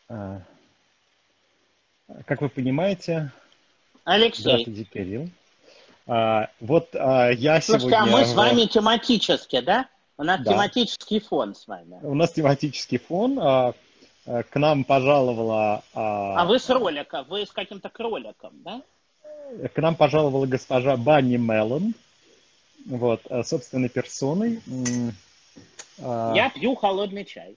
А, Как вы понимаете, Алексей, здравствуйте, Кирилл. Я слушайте, а мы сегодня с вами тематически, да? У нас Да, тематический фон с вами. у нас тематический фон. К нам А вы с ролика, вы с каким-то кроликом, да? пожаловала госпожа Банни Меллон, вот, собственной персоной. А Я пью холодный чай.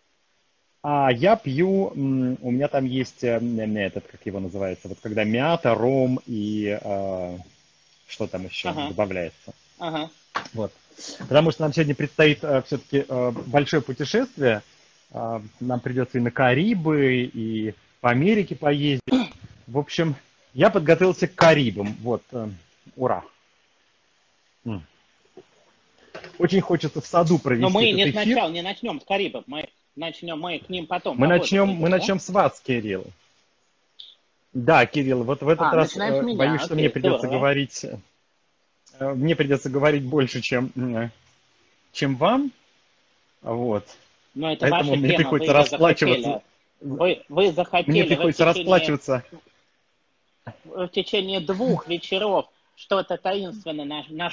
я пью, у меня там есть этот, как его называется, вот когда мята, ром и что там еще Ага, добавляется. ага. Вот. Потому что нам сегодня предстоит все-таки большое путешествие. Нам придется и на Карибы, и по Америке поездить. В общем, я подготовился к Карибам. Вот, ура. М. Очень хочется в саду Но провести мы этот не эфир. сначала не начнем с Карибов, мы к ним потом попозже Мы придем, да? начнем с вас, Кирилл. Да, Кирилл, вот в этот А, раз начинаем с боюсь, меня, что окей, здорово. мне придется говорить больше, чем вам. Вот. Но это Поэтому ваша мне тема, вы приходится ее расплачиваться. захотели. Вы Мне захотели, приходится расплачиваться. вы в течение 2 вечеров что-то таинственно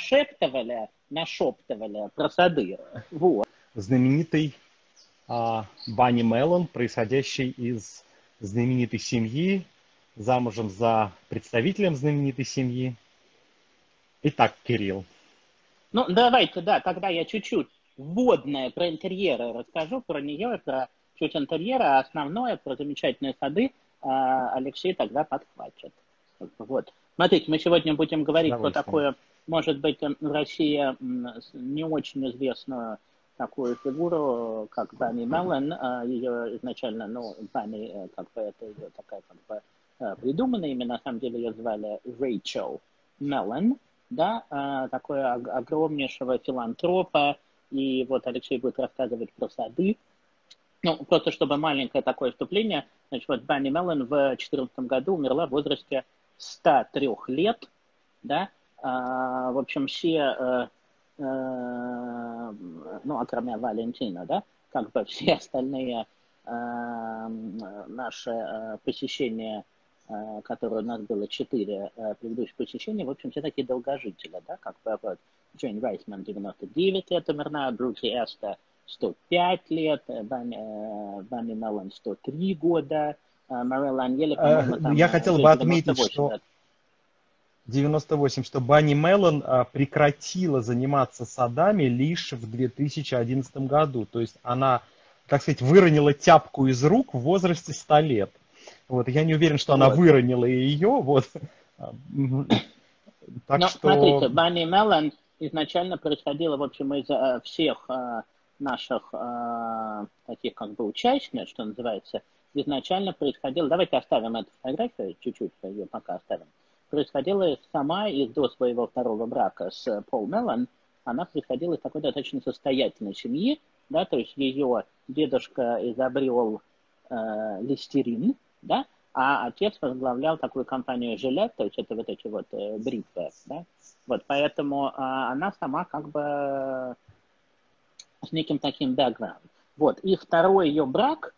нашептывали про сады. Вот. Знаменитой Банни Меллон, происходящей из знаменитой семьи, замужем за представителем знаменитой семьи. Итак, Кирилл. Ну, давайте, да, тогда я чуть-чуть вводное про интерьеры расскажу, про нее, про чуть интерьера, а основное про замечательные сады Алексей тогда подхватит. Вот. Смотрите, мы сегодня будем С говорить про удовольствием. такое, может быть, в России не очень известную такую фигуру, как Банни Меллон. Ее изначально, ну, Банни, как бы это ее такая, как бы, придуманное имя, на самом деле ее звали Рэйчел Меллон, да, такое огромнейшего филантропа, и вот Алексей будет рассказывать про сады. Ну, просто чтобы маленькое такое вступление, значит, вот Банни Меллон в 2014 году умерла в возрасте 103 лет, да, в общем, все, ну, кроме Валентина, да, как бы все остальные наши посещения, которые у нас было 4 предыдущих посещения, в общем, все такие долгожители, да, как бы вот Джейн Райтман 99 лет умерла, Бруки Эста 105 лет, Банни Меллон 103 года, Морелла Аньели, по-моему, там Я хотел уже бы отметить, 98 что лет. 98, что Банни Меллон прекратила заниматься садами лишь в 2011 году. То есть она, так сказать, выронила тяпку из рук в возрасте 100 лет. Вот. Я не уверен, что она Вот. выронила ее. Вот. Так Но что, смотрите, Банни Меллон изначально происходила, в общем, из всех наших таких как бы участниц, что называется, изначально происходило, давайте оставим эту фотографию, чуть-чуть ее пока оставим, происходила сама до своего второго брака с Пол Меллон, она происходила из такой достаточно состоятельной семьи, да, то есть ее дедушка изобрел листерин, да, а отец возглавлял такую компанию «Жилет», то есть это вот эти вот бритвы, да, вот, поэтому она сама как бы с неким таким бэкграундом. Вот, и второй ее брак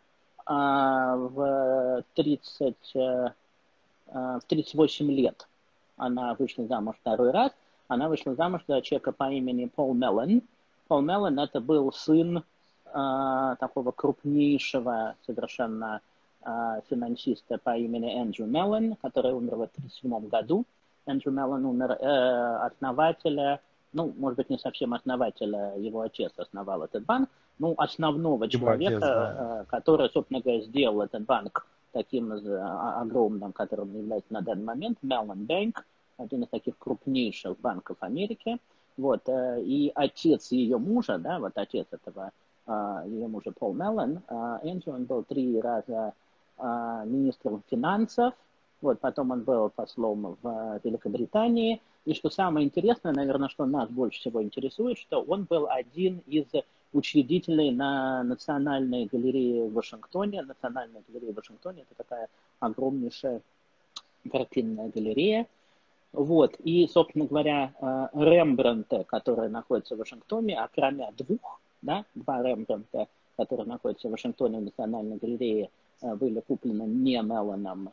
в 38 лет она вышла замуж второй раз, она вышла замуж за человека по имени Пол Меллон. Пол Меллон это был сын такого крупнейшего совершенно финансиста по имени Эндрю Меллон, который умер в 1937 году. Эндрю Меллон умер основателя, ну, может быть, не совсем основателя, его отец основал этот банк, ну, основного его отец, да. человека, который, собственно говоря, сделал этот банк таким огромным, которым он является на данный момент, Mellon Bank, один из таких крупнейших банков Америки. Вот, и отец ее мужа, да, вот отец этого ее мужа Пол Меллон, Эндрю, он был 3 раза министром финансов, вот, потом он был послом в Великобритании, и что самое интересное, наверное, что нас больше всего интересует, что он был один из учредителей на Национальной галерее в Вашингтоне. Национальная галерея в Вашингтоне – это такая огромнейшая картинная галерея. Вот. И, собственно говоря, Рембрандты, которые находятся в Вашингтоне, а кроме 2, да, 2 Рембрандта, которые находятся в Вашингтоне в Национальной галерее, были куплены не Мелланом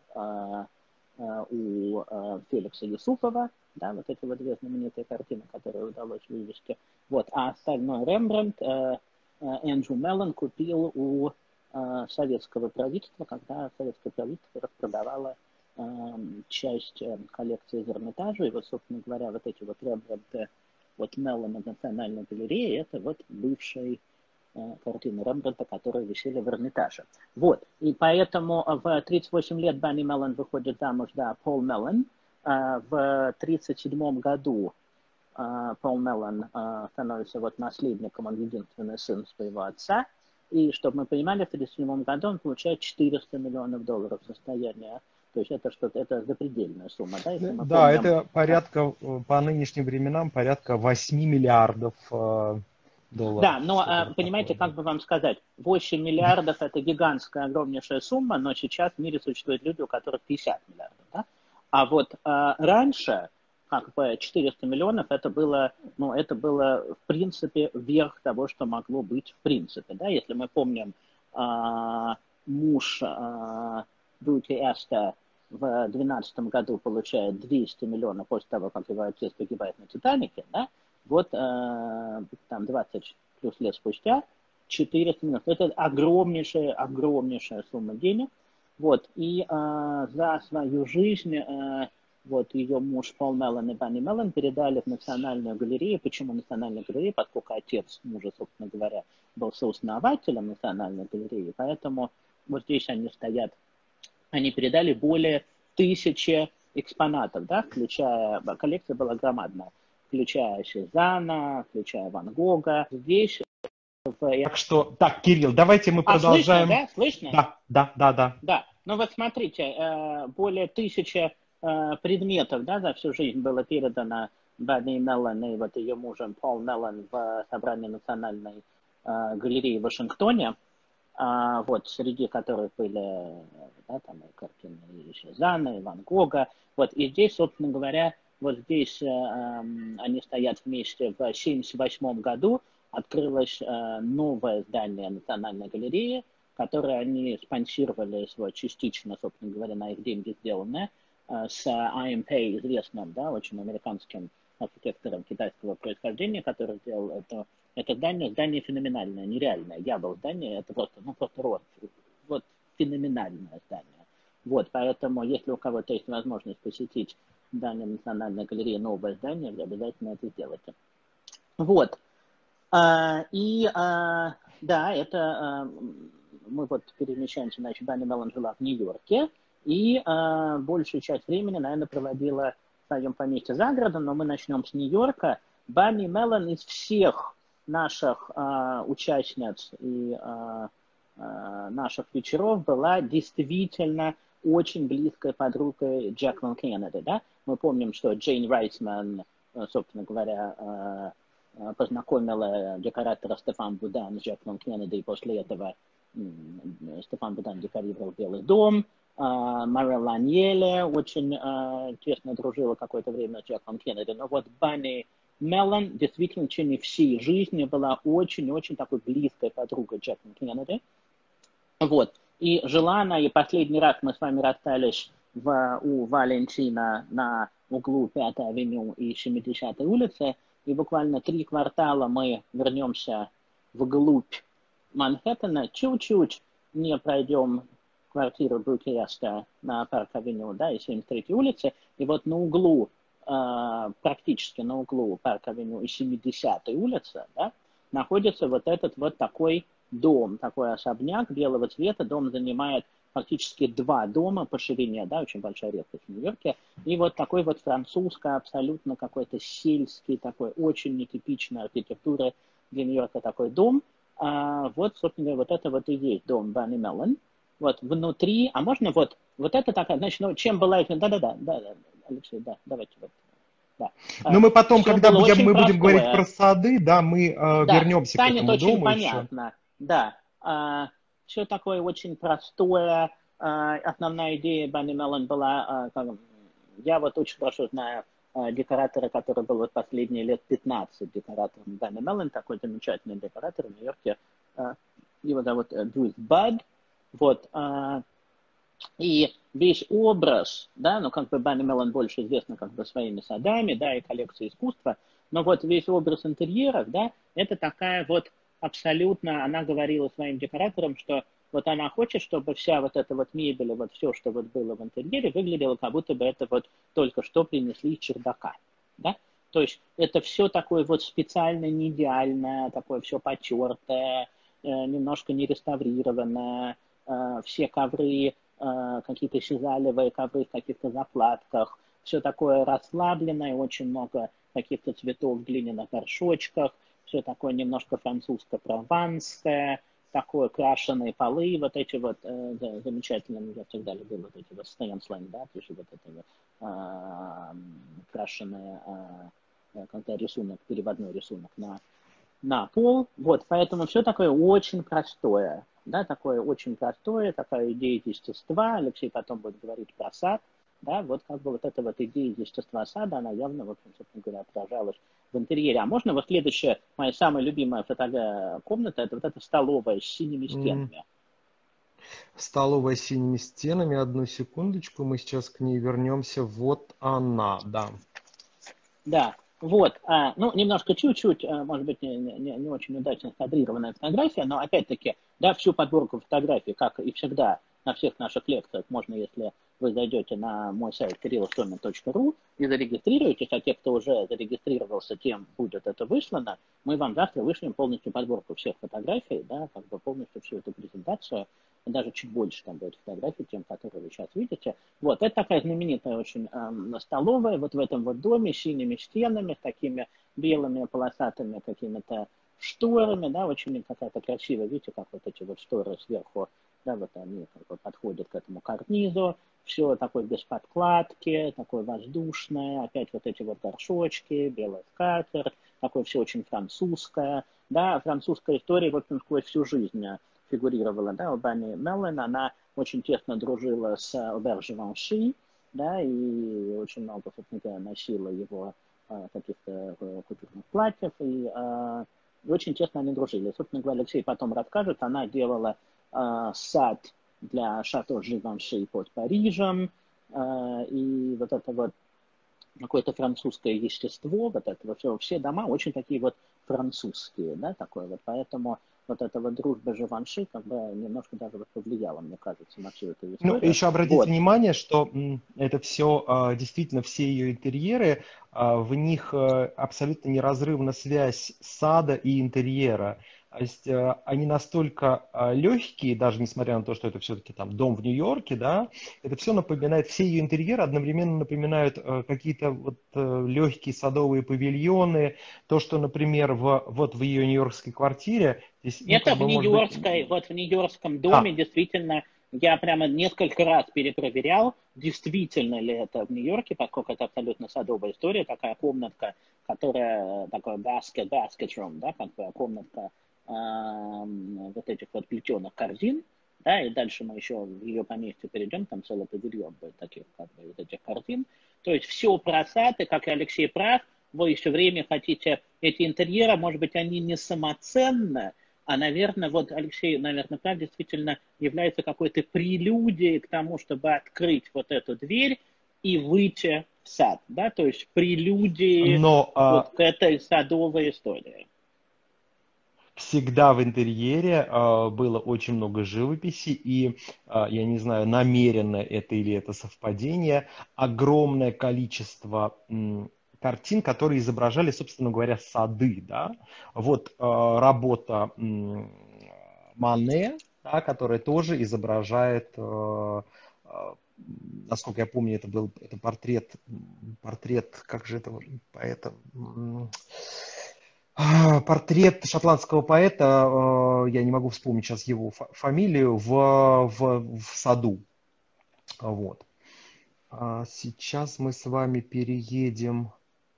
у Феликса Юсупова, да, вот эти вот две знаменитые картины, которые удалось вывести. Вот, а остальной Рембрандт Эндрю Меллон купил у советского правительства, когда советское правительство распродавало часть коллекции из Эрмитажа. И вот, собственно говоря, вот эти вот Рембрандты вот Меллона в Национальной галерее, это вот бывшие картины Рембрандта, которые висели в Эрмитаже. Вот, и поэтому в 38 лет Банни Меллон выходит замуж за Пол Меллон. В 1937 году Пол Меллон становится вот наследником, он единственный сын своего отца. И, чтобы мы понимали, в 1937 году он получает $400 миллионов состояния. То есть это что-то, это запредельная сумма. Да, если мы Да, помним, это порядка, по нынешним временам, порядка 8 миллиардов долларов. Да, но, понимаете, как бы вам сказать, 8 миллиардов – это гигантская, огромнейшая сумма, но сейчас в мире существуют люди, у которых 50 миллиардов. Да? А вот раньше, как бы 400 миллионов, это было, ну, это было, в принципе, верх того, что могло быть в принципе. Да? Если мы помним, муж Бьюти Эста в 2012 году получает 200 миллионов после того, как его отец погибает на Титанике, да? Вот там 20 плюс лет спустя 400 миллионов. Это огромнейшая, огромнейшая сумма денег. Вот. И за свою жизнь вот ее муж Пол Меллон и Банни Меллон передали в Национальную галерею. Почему Национальную галерею? Поскольку отец мужа, собственно говоря, был сооснователем Национальной галереи. Поэтому вот здесь они стоят. Они передали более 1000 экспонатов, да, включая, коллекция была громадная, включая Сезанна, включая Ван Гога. Здесь... Так что, так, Кирилл, давайте мы продолжаем. Слышно, да? Слышно? Да. Да, ну вот смотрите, более 1000 предметов, да, за всю жизнь было передано Банни Меллон и вот ее мужем Пол Меллон в собрании Национальной галереи в Вашингтоне. Вот, среди которых были, да, там и картины и Сезанна, и Ван Гога. Вот, и здесь, собственно говоря, вот здесь они стоят вместе. В 1978 году открылось новое здание Национальной галереи, которое они спонсировали частично, собственно говоря, на их деньги сделанное, с I.M. Pei, известным, да, очень американским архитектором китайского происхождения, который сделал это здание феноменальное, нереальное. Я был в здании, это просто рост. Вот феноменальное здание. Вот, поэтому, если у кого-то есть возможность посетить здание Национальной галереи, новое здание, вы обязательно это сделайте. Вот. Да, это мы вот перемещаемся, значит, Банни Меллон жила в Нью-Йорке, и большую часть времени, наверное, проводила в своем поместье за городом, но мы начнем с Нью-Йорка. Банни Меллон из всех наших участниц и наших вечеров была действительно очень близкой подругой Джаклин Кеннеди. Да? Мы помним, что Джейн Райсман, собственно говоря, познакомила декоратора Стефан Будан с Джаклин Кеннеди, и после этого Стефан Будан декорировал Белый дом. Мария Ланьеле очень тесно дружила какое-то время с Джаклин Кеннеди. Но вот Банни Меллон действительно в течение всей жизни была очень-очень такой близкой подругой Джаклин Кеннеди. Вот. И жила она, и последний раз мы с вами расстались у Валентина на углу 5-й авеню и 70-й улицы, и буквально 3 квартала мы вернемся вглубь Манхэттена, чуть-чуть не пройдем квартиру Брукеста на Парк-авеню, да, и 73-й улицы, и вот на углу, практически на углу Парк-авеню и 70-й улицы, да, находится вот этот вот такой дом, такой особняк белого цвета. Дом занимает фактически 2 дома по ширине, да, очень большая редкость в Нью-Йорке. И вот такой вот французский, абсолютно какой-то сельский, такой очень нетипичной архитектуры для Нью-Йорка такой дом. Вот, собственно говоря, вот это вот и есть дом Банни Меллон. Вот внутри, а можно вот это такая, значит, ну, чем была... Да, Алексей, да, давайте вот. Да. Но мы потом, когда мы будем простое. говорить про сады, да, мы вернемся к этому очень дому понятно. Еще. Да. Все такое очень простое. Основная идея Банни Меллон была, я вот очень хорошо знаю декоратора, который был вот последние лет 15 декоратором Банни Меллон, такой замечательный декоратор в Нью-Йорке. Его зовут Брюс Бад. Вот, и весь образ, да, ну, как бы Банни Меллон больше известна как бы своими садами, да, и коллекцией искусства, но вот весь образ интерьеров, да, это такая вот абсолютно, она говорила своим декораторам, что вот она хочет, чтобы вся вот эта вот мебель, вот все, что вот было в интерьере, выглядело, как будто бы это вот только что принесли из чердака, да. То есть это все такое вот специально не идеальное, такое все потертое, немножко не реставрированное, все ковры какие-то сизалевые ковры в каких-то заплатках, все такое расслабленное, очень много каких-то цветов в глиняных горшочках, все такое немножко французско-прованское, такое крашеные полы, вот эти вот замечательные, я всегда любил вот эти вот стенслайн, да, то есть вот это вот крашеные, когда рисунок, переводной рисунок на пол. Вот, поэтому все такое очень простое. Да, такое очень простое, такая идея естества. Алексей потом будет говорить про сад. Да, вот как бы вот эта вот идея естества сада, она явно, в общем, собственно говоря, отражалась в интерьере. А можно вот следующая, моя самая любимая комната, это вот эта столовая с синими стенами. Столовая с синими стенами. Одну секундочку, мы сейчас к ней вернемся. Вот она, да. Да, вот, ну, немножко чуть-чуть, может быть, не очень удачно скадрированная фотография, но опять-таки, да, всю подборку фотографий, как и всегда на всех наших лекциях, можно, если вы зайдете на мой сайт kirillsomin.ru и зарегистрируетесь, а те, кто уже зарегистрировался, тем будет это выслано, мы вам завтра вышлем полностью подборку всех фотографий, да, как бы полностью всю эту презентацию, даже чуть больше там будет фотографий, тем, которые вы сейчас видите. Вот, это такая знаменитая очень столовая, вот в этом вот доме, с синими стенами, с такими белыми полосатыми какими-то шторами, да, очень какая-то красивая, видите, как вот эти вот шторы сверху, да, вот они как бы подходят к этому карнизу, все такое без подкладки, такое воздушное, опять вот эти вот горшочки, белая скатерть, такое все очень французское, да, французская история, в общем, сквозь всю жизнь фигурировала, да, у Банни Меллон, она очень тесно дружила с Аубert Givenchy, да, и очень много, собственно говоря, носила его каких-то культурных платьев, и очень тесно они дружили. Собственно говоря, Алексей потом расскажет, она делала сад для шато Givenchy под Парижем, и вот это вот какое-то французское естество, вот это вот все дома очень такие вот французские, да, такое вот, поэтому вот эта вот дружба Живанши как бы немножко даже вот повлияла, мне кажется, на всю эту Ну, историю. еще обратите Вот. внимание, что это все, действительно, все ее интерьеры, в них абсолютно неразрывна связь сада и интерьера. То есть они настолько легкие, даже несмотря на то, что это все-таки там дом в Нью-Йорке, да, это все напоминает, все ее интерьеры одновременно напоминают какие-то вот легкие садовые павильоны, то, что, например, вот в ее нью-йоркской квартире, здесь, ну, Это как в бы, может быть, Нью-Йоркской, вот в Нью-Йоркском доме да, действительно, я прямо несколько раз перепроверял, действительно ли это в Нью-Йорке, поскольку это абсолютно садовая история, такая комнатка, которая, такой basket room, да, как бы комнатка вот этих вот плетеных корзин, да, и дальше мы еще в ее поместье перейдем, там целый павильон будет таких, как бы, вот этих корзин. То есть все про сад, и как и Алексей прав, вы все время хотите эти интерьеры, может быть, они не самоценны, а, наверное, вот Алексей, наверное, прав, действительно является какой-то прелюдией к тому, чтобы открыть вот эту дверь и выйти в сад, да, то есть прелюдией но вот к этой садовой истории. всегда в интерьере было очень много живописи, и я не знаю, намеренно это или это совпадение, огромное количество картин, которые изображали, собственно говоря, сады, да. Вот работа Мане, да, которая тоже изображает, насколько я помню, это портрет, как же это поэта, портрет шотландского поэта, я не могу вспомнить сейчас его фамилию, в саду. Вот. Сейчас мы с вами переедем.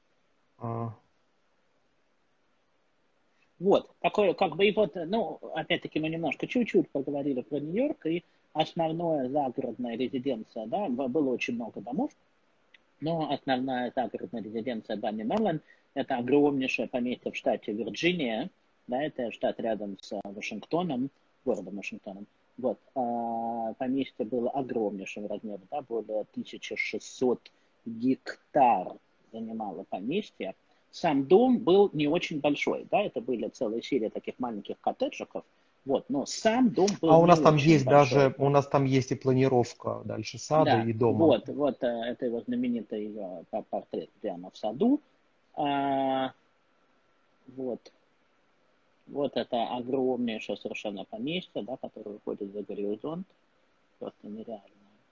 Вот, такое, как бы, и вот, ну, опять-таки мы немножко чуть-чуть поговорили про Нью-Йорк, и основная загородная резиденция, да, было очень много домов, но основная загородная резиденция Банни Меллон – это огромнейшее поместье в штате Вирджиния, да, это штат рядом с Вашингтоном, городом Вашингтоном. Вот, поместье было огромнейшего размера, да, более 1600 гектар занимало поместье. Сам дом был не очень большой, да, это были целая серия таких маленьких коттеджиков, вот, но сам дом был А у не нас там очень есть большой. даже, у нас там есть и планировка дальше сада Да, и дома. вот это его знаменитый портрет прямо в саду. А, вот, вот это огромнейшее совершенно поместье, да, которое выходит за горизонт, просто нереально.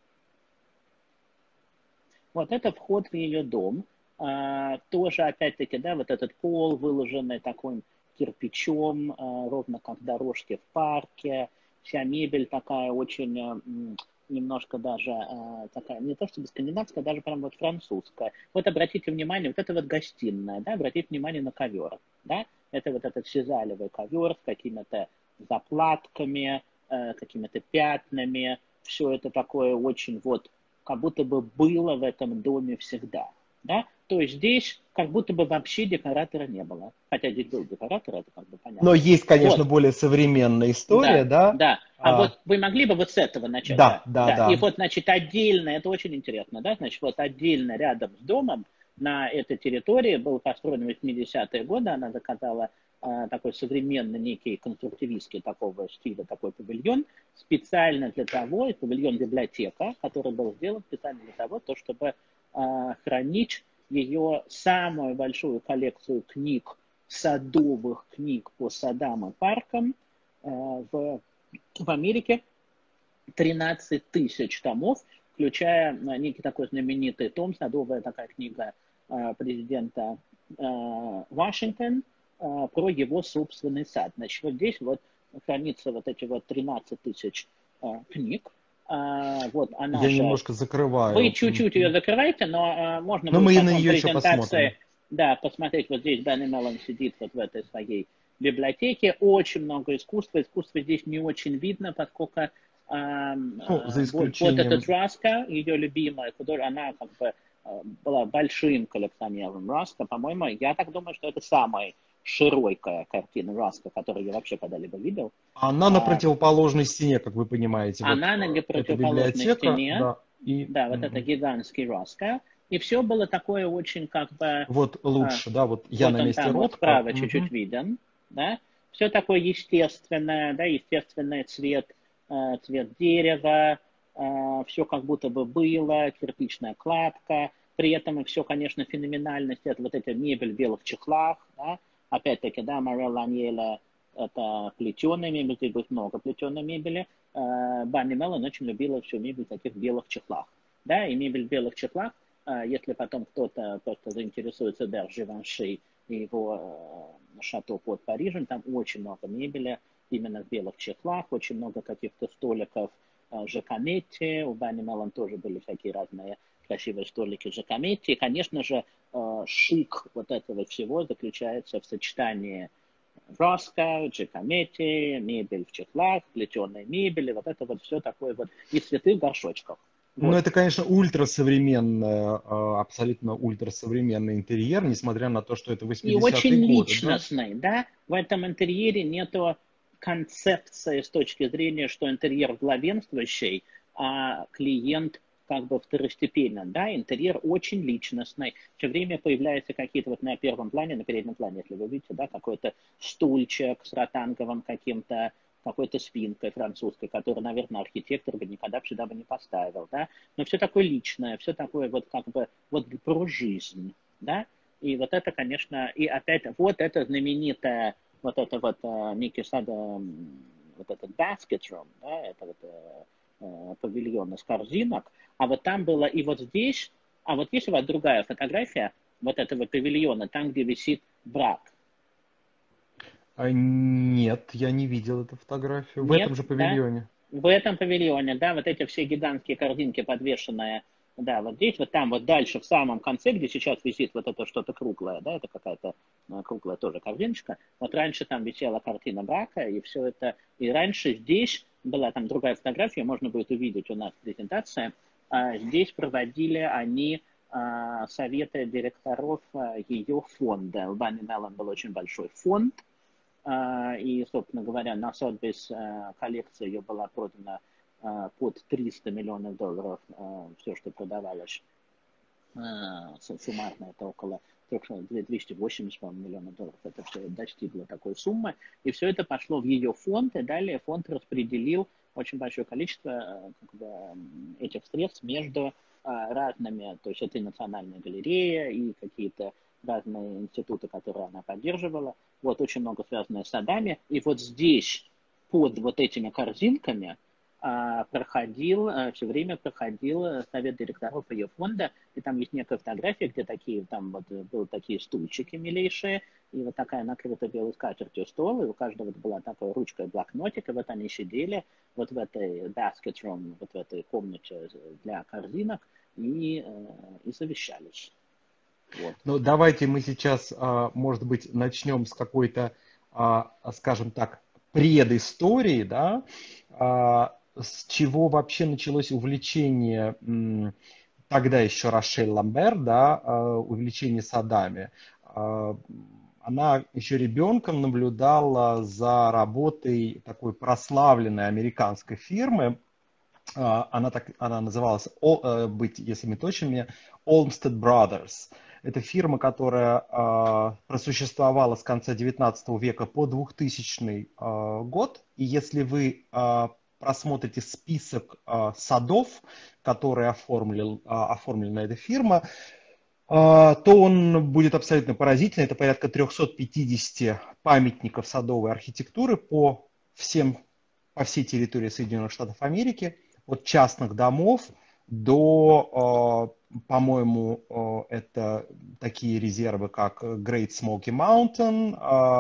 Вот это вход в ее дом. Тоже, опять-таки, да, вот этот пол, выложенный таким кирпичом, ровно как дорожки в парке. Вся мебель такая очень, немножко даже такая, не то чтобы скандинавская, даже прям вот французская. Вот обратите внимание, вот это вот гостиная, да, обратите внимание на ковер, да, это вот этот сизалевый ковер с какими-то заплатками, какими-то пятнами. Все это такое очень вот как будто бы было в этом доме всегда. Да? То есть здесь как будто бы вообще декоратора не было. Хотя здесь был декоратор, это как бы Но понятно. есть, конечно, Вот, более современная история, да, да? да. А вот вы могли бы вот с этого начать, Да, да, да, да. И да. вот, значит, отдельно, это очень интересно, да, значит, вот отдельно рядом с домом на этой территории был построен в 80-е годы, она заказала такой современный, некий конструктивистский такого стиля, такой павильон, специально для того, павильон-библиотека, который был сделан специально для того, то, чтобы хранить ее самую большую коллекцию книг, садовых книг по садам и паркам, в Америке 13 тысяч томов, включая некий такой знаменитый том, садовая такая книга президента Вашингтон про его собственный сад. Значит, вот здесь вот хранится вот эти вот 13 тысяч книг. Вот она Я же... немножко Вы закрываю. чуть-чуть ее закрываете, но можно Но будет мы на потом нее еще презентации, посмотрим. да, посмотреть. Вот здесь Бенни Меллон сидит вот в этой своей библиотеке. Очень много искусства. Искусство здесь не очень видно, поскольку Ну, за вот эта исключением... Раска, ее любимая художница, она как бы была большим коллекционером Раска. По-моему, я так думаю, что это самая широкая картина Раска, которую я вообще когда-либо видел. Она на противоположной стене, как вы понимаете. Вот Она на эта противоположной библиотека, стене, да. И да, вот это гигантский Раска. И все было такое очень как бы... вот лучше, да, вот я Вот на он месте там вот Ротко. справа чуть-чуть виден, да. Все такое естественное, да, естественный цвет, цвет дерева, все как будто бы было, кирпичная кладка. При этом все, конечно, феноменальность, это вот эта мебель в белых чехлах, да. Опять-таки, да, Морель Аньеля это плетеная мебель, здесь будет много плетеной мебели. Банни Меллон очень любила всю мебель в таких белых чехлах. Да, и мебель в белых чехлах, если потом кто-то просто заинтересуется Бер Живанши и его шато под Парижем, там очень много мебели именно в белых чехлах, очень много каких-то столиков Жакометти, у Банни Меллон тоже были всякие разные красивые столики Жакометти. И, конечно же, шик вот этого всего заключается в сочетании Роско, Джакометти, мебель в чехлах, плетеной мебели, вот это вот все такое вот, и цветы в горшочках. Ну, Вот. это, конечно, ультрасовременный, абсолютно ультрасовременный интерьер, несмотря на то, что это И 80-е очень годы, да? личностный, да, в этом интерьере нету концепции с точки зрения, что интерьер главенствующий, а клиент как бы второстепенен, да, интерьер очень личностный, все время появляются какие-то вот на первом плане, на переднем плане, если вы видите, да, какой-то стульчик с ротанговым каким-то, какой-то спинкой французской, которую, наверное, архитектор бы никогда сюда бы не поставил, да, но все такое личное, все такое вот как бы вот про жизнь, да, и вот это, конечно, и опять вот это знаменитое, вот это вот некий сад, вот этот basket room, да, это вот павильон из корзинок, а вот там было, и вот здесь, а вот есть у вас другая фотография вот этого павильона, там, где висит брак. Нет, я не видел эту фотографию. В Нет, этом же да? павильоне. В этом павильоне, да, вот эти все гигантские корзинки, подвешенные, да, вот здесь, вот там, вот дальше, в самом конце, где сейчас висит вот это что-то круглое, да, это какая-то круглая тоже корзиночка, вот раньше там висела картина брака, и все это, и раньше здесь была там другая фотография, можно будет увидеть у нас презентация, здесь проводили они советы директоров ее фонда. У Банни Меллон был очень большой фонд, И, собственно говоря, на Sotheby's коллекция ее была продана под $300 миллионов, все, что продавалось суммарно, это около 280, по-моему, миллионов долларов. Это все достигло такой суммы. И все это пошло в ее фонд, и далее фонд распределил очень большое количество этих средств между разными, то есть это и Национальная галерея, и какие-то разные институты, которые она поддерживала. Вот очень много связанное с садами. И вот здесь, под вот этими корзинками, все время проходил совет директоров ее фонда, и там есть некая фотография, где такие, там вот были такие стульчики милейшие, и вот такая накрытая белой скатертью стол, и у каждого была такая ручка и блокнотик, и вот они сидели вот в этой basket room, вот в этой комнате для корзинок, и совещались. Вот. Ну, давайте мы сейчас, может быть, начнем с какой-то, скажем так, предыстории, да, с чего вообще началось увлечение тогда еще Рошель Ламбер, да, увлечение садами. Она еще ребенком наблюдала за работой такой прославленной американской фирмы. Она называлась, если быть точными, Olmsted Brothers. Это фирма, которая просуществовала с конца 19 века по 2000 год. И если вы просмотрите список садов, которые оформлена эта фирма, то он будет абсолютно поразительный. Это порядка 350 памятников садовой архитектуры по всей территории Соединенных Штатов Америки, от частных домов до, по-моему, это такие резервы, как Great Smoky Mountain,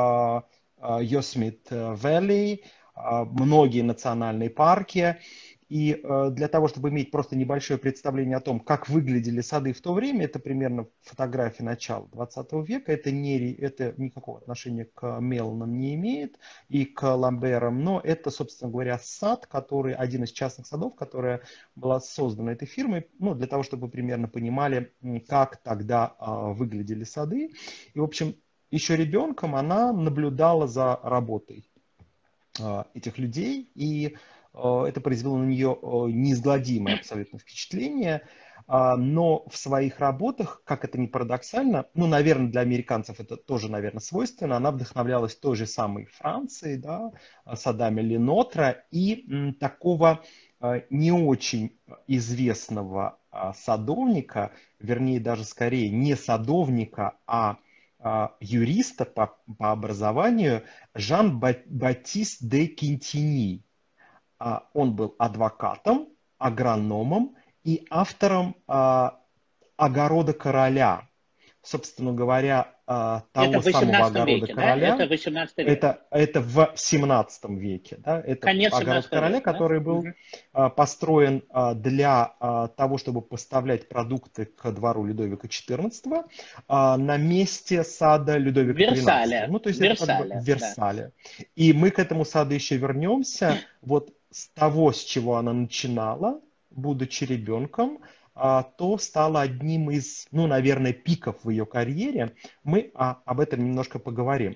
Yosemite Valley, многие национальные парки. И для того, чтобы иметь просто небольшое представление о том, как выглядели сады в то время, это примерно фотографии начала 20 века, это никакого отношения к Меланам не имеет и к Ламберам, но это, собственно говоря, сад, один из частных садов, которая была создана этой фирмой, ну, для того, чтобы вы примерно понимали, как тогда выглядели сады. И, в общем, еще ребенком она наблюдала за работой этих людей, и это произвело на нее неизгладимое абсолютно впечатление, но в своих работах, как это ни парадоксально, ну, наверное, для американцев это тоже, наверное, свойственно, она вдохновлялась той же самой Францией, да, садами Ленотра и такого не очень известного садовника, вернее, даже скорее не садовника, а юриста по образованию Жан-Батист де Кентини. Он был адвокатом, агрономом и автором «Огорода короля». Собственно говоря, того самого «Огорода веке, короля». Да? Это 18 век. Это в 17 веке. Да? Это Конец «Огород короля», века, который был построен для того, чтобы поставлять продукты к двору Людовика XIV на месте сада Людовика XIII. Ну, то есть это как бы в Версале. Да. И мы к этому саду еще вернемся. Вот с того, с чего она начинала, будучи ребенком, то стало одним из, ну, наверное, пиков в ее карьере. Мы об этом немножко поговорим.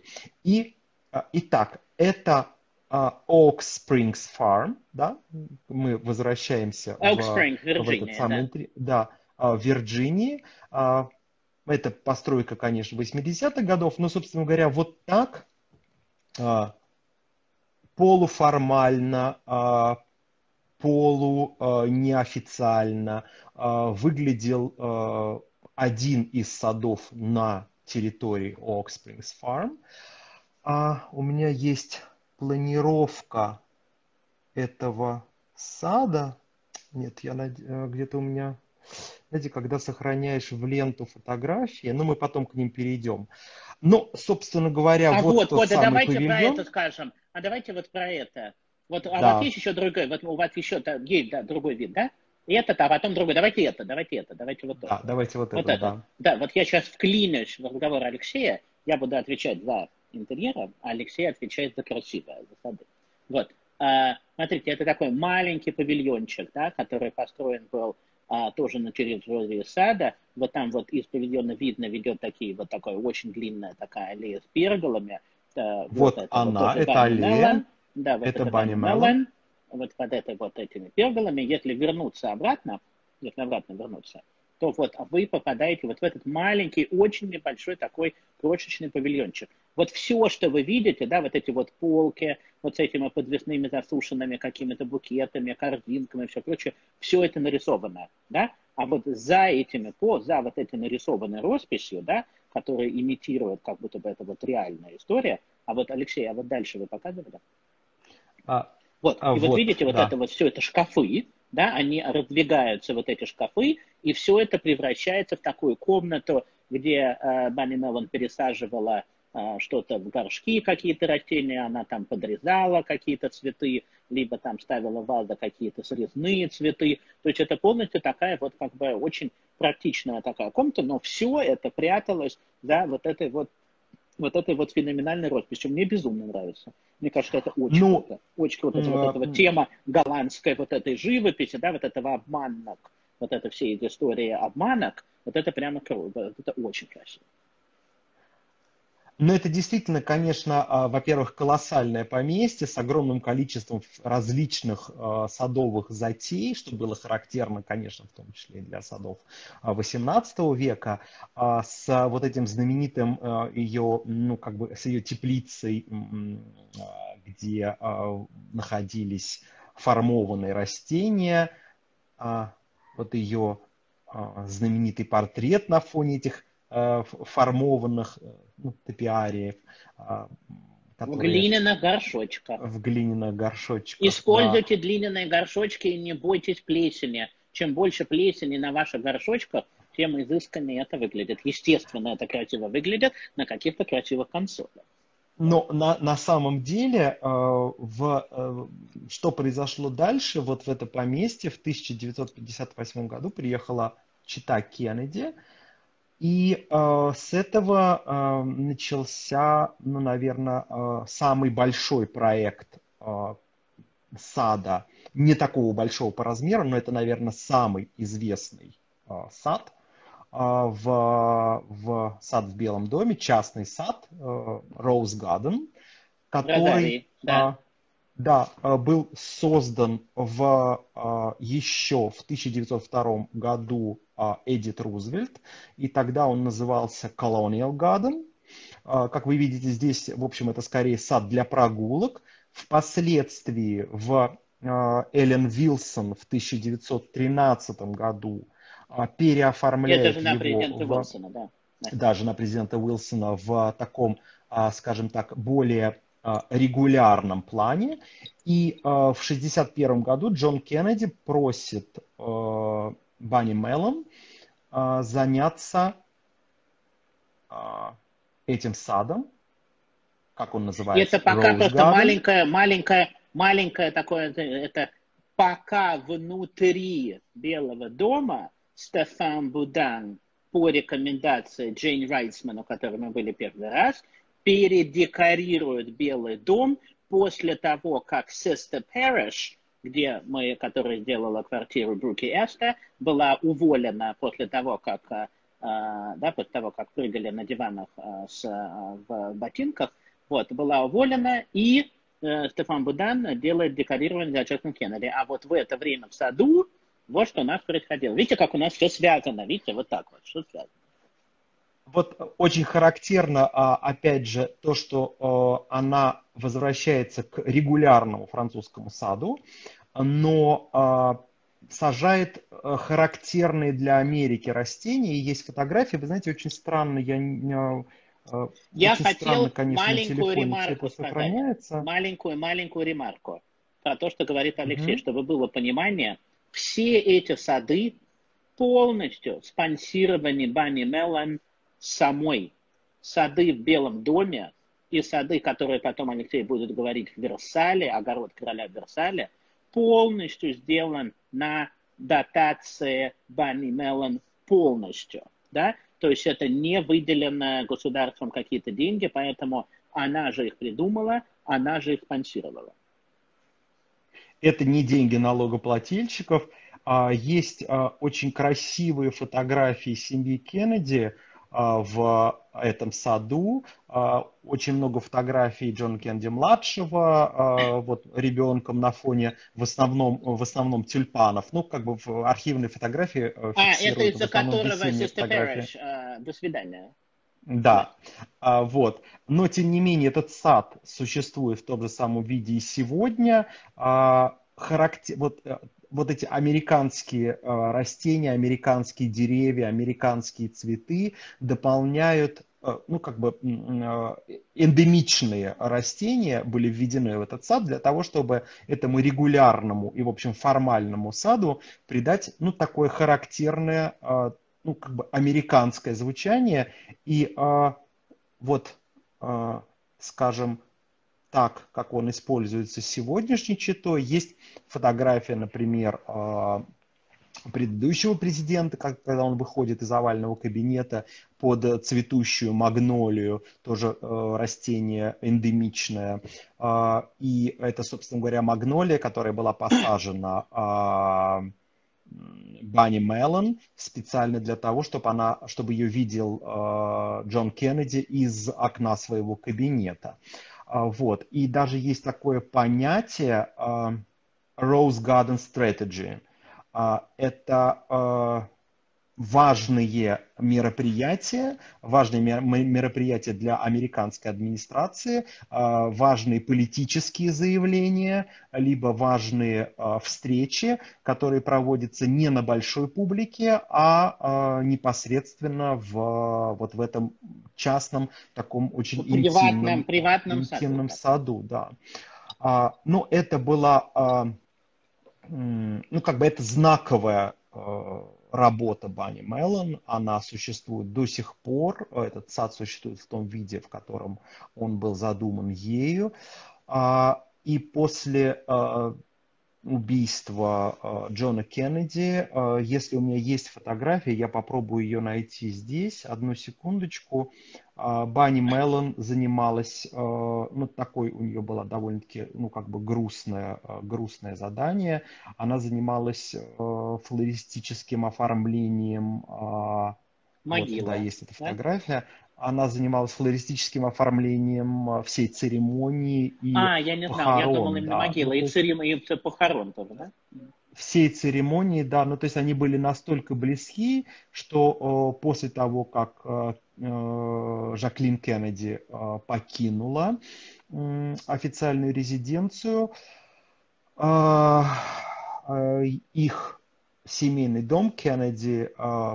Итак, это Oak Springs Farm, да? Мы возвращаемся в этот самый, в Вирджинии. Это постройка, конечно, 80-х годов, но, собственно говоря, вот так полуформально, неофициально выглядел один из садов на территории Oak Springs Farm. У меня есть планировка этого сада. Нет, где-то у меня, знаете, когда сохраняешь в ленту фотографии, но мы потом к ним перейдем. Но, собственно говоря, вот тот самый давайте павильон. Про это скажем. Давайте вот про это. Вот, у вас есть еще другой, вот у вас еще есть, да, другой вид, да? И этот, а потом другой. Давайте вот то. Да, давайте вот это, да. Да, вот я сейчас вклинюсь в разговор Алексея, я буду отвечать за интерьер, а Алексей отвечает за красивое, за сады. Вот, смотрите, это такой маленький павильончик, да, который построен был тоже на территории сада. Вот там вот из павильона видно, ведет такая очень длинная такая аллея с перголами. Вот это она, тоже это Банни аллея, Меллон, да, вот это это Банни Банни Меллон. Меллон, вот под этой вот этими перголами, если вернуться обратно, если обратно вернуться, то вот вы попадаете вот в этот маленький, очень небольшой такой крошечный павильончик. Вот все, что вы видите, да, вот эти вот полки, вот с этими подвесными засушенными какими-то букетами, корзинками, все прочее, все это нарисовано, да, а вот за этими, за вот этой нарисованной росписью, да, которая имитирует, как будто бы это вот реальная история, а вот, Алексей, а вот дальше вы показывали? Вот, и вот Вот, видите, вот да. это вот все это шкафы, да, они раздвигаются, вот эти шкафы, и все это превращается в такую комнату, где Банни Меллон пересаживала что-то в горшки, какие-то растения, она там подрезала какие-то цветы, либо там ставила в вазы какие-то срезные цветы. То есть это полностью такая вот как бы очень практичная такая комната, но все это пряталось за вот этой вот феноменальной росписью. Мне безумно нравится. Мне кажется, это очень Ну, круто. Очень круто. Это вот эта вот тема голландской вот этой живописи, да, вот этого обманок, вот это все эти истории обманок, вот это прямо круто. Это очень красиво. Ну, это действительно, конечно, во-первых, колоссальное поместье с огромным количеством различных садовых затей, что было характерно, конечно, в том числе и для садов XVIII века, с вот этим знаменитым ее, ну, как бы, с ее теплицей, где находились формованные растения, вот ее знаменитый портрет на фоне этих формованных топиариев, В которые глиняных горшочках. в глиняных горшочках, да. Используйте глиняные горшочки и не бойтесь плесени. Чем больше плесени на ваших горшочках, тем изысканнее это выглядит. Естественно, это красиво выглядит на каких-то красивых консолях. Но на самом деле, что произошло дальше, вот в это поместье в 1958 году приехала чета Кеннеди, и с этого начался, ну, наверное, самый большой проект сада, не такого большого по размеру, но это, наверное, самый известный сад, в сад в Белом доме, частный сад Rose Garden, который Да. да, был создан еще в 1902 году Эдит Рузвельт, и тогда он назывался Colonial Garden. Как вы видите, здесь, в общем, это скорее сад для прогулок. Впоследствии Эллен Вилсон в 1913 году Это переоформляет жена его президента Уилсона, да. да, жена президента Уилсона в таком, скажем так, более регулярном плане. И в 1961 году Джон Кеннеди просит Банни Меллон заняться этим садом, как он И это называется, пока Rose просто Garden. маленькое такое, это пока внутри Белого дома Стефан Будан по рекомендации Джейн Райтсман, у которой мы были первый раз, передекорирует Белый дом после того, как Sister Parish, которая сделала квартиру Бруки Эста, была уволена после того, как прыгали на диванах в ботинках, вот, была уволена, и Стефан Будан делает декорирование для Джеклин Кеннеди. А вот в это время в саду вот что у нас происходило. Видите, как у нас все связано. Видите, вот так вот, что связано. Вот очень характерно, опять же, то, что она возвращается к регулярному французскому саду, но сажает характерные для Америки растения. И есть фотографии, вы знаете, очень странно, Я очень странно, хотел конечно, на маленькую телефоне все это ремарку сказать. сохраняется. Маленькую ремарку. Про то, что говорит Алексей, Мгм. чтобы было понимание. Все эти сады полностью спонсированы Банни Меллон самой. Сады в Белом доме и сады, которые потом Алексей будет говорить в Версале, огород короля Версаля, полностью сделан на дотации Банни Меллон полностью. Да? То есть это не выделено государством какие-то деньги, поэтому она же их придумала, она же их спонсировала. Это не деньги налогоплательщиков. Есть очень красивые фотографии семьи Кеннеди, в этом саду. Очень много фотографий Джона Кеннеди-младшего, вот ребенком на фоне в основном тюльпанов. Ну, как бы архивные фотографии Это фиксируют в из-за основном которого весенние Sister фотографии. Parrish. До свидания. Да. Да, вот. Но, тем не менее, этот сад существует в том же самом виде и сегодня. Вот эти американские растения, американские деревья, американские цветы дополняют, ну, как бы эндемичные растения были введены в этот сад для того, чтобы этому регулярному и, в общем, формальному саду придать, ну, такое характерное, ну, как бы американское звучание. И вот, скажем, так, как он используется сегодняшней читой, есть фотография, например, предыдущего президента, когда он выходит из овального кабинета под цветущую магнолию, тоже растение эндемичное. И это, собственно говоря, магнолия, которая была посажена Банни Меллон специально для того, чтобы ее видел Джон Кеннеди из окна своего кабинета. Вот. И даже есть такое понятие Rose Garden Strategy. Это важные мероприятия для американской администрации, важные политические заявления, либо важные встречи, которые проводятся не на большой публике, а непосредственно вот в этом частном, таком очень приватном интимном саду. саду. Да. Но это была, ну, как бы это знаковая работа Банни Меллон, она существует до сих пор, этот сад существует в том виде, в котором он был задуман ею, и после убийства Джона Кеннеди, если у меня есть фотография, я попробую ее найти здесь, одну секундочку. Банни Меллон занималась, ну, такой у нее было довольно-таки, ну, как бы грустное задание. Она занималась флористическим оформлением, вот, да, Могила. есть эта Да? фотография. Она занималась флористическим оформлением всей церемонии и Я не знал, я думал похорон, именно да. Ну, могила. то И есть похорон тоже, да? всей церемонии, да, ну то есть они были настолько близки, что после того, как Жаклин Кеннеди покинула официальную резиденцию, их семейный дом Кеннеди,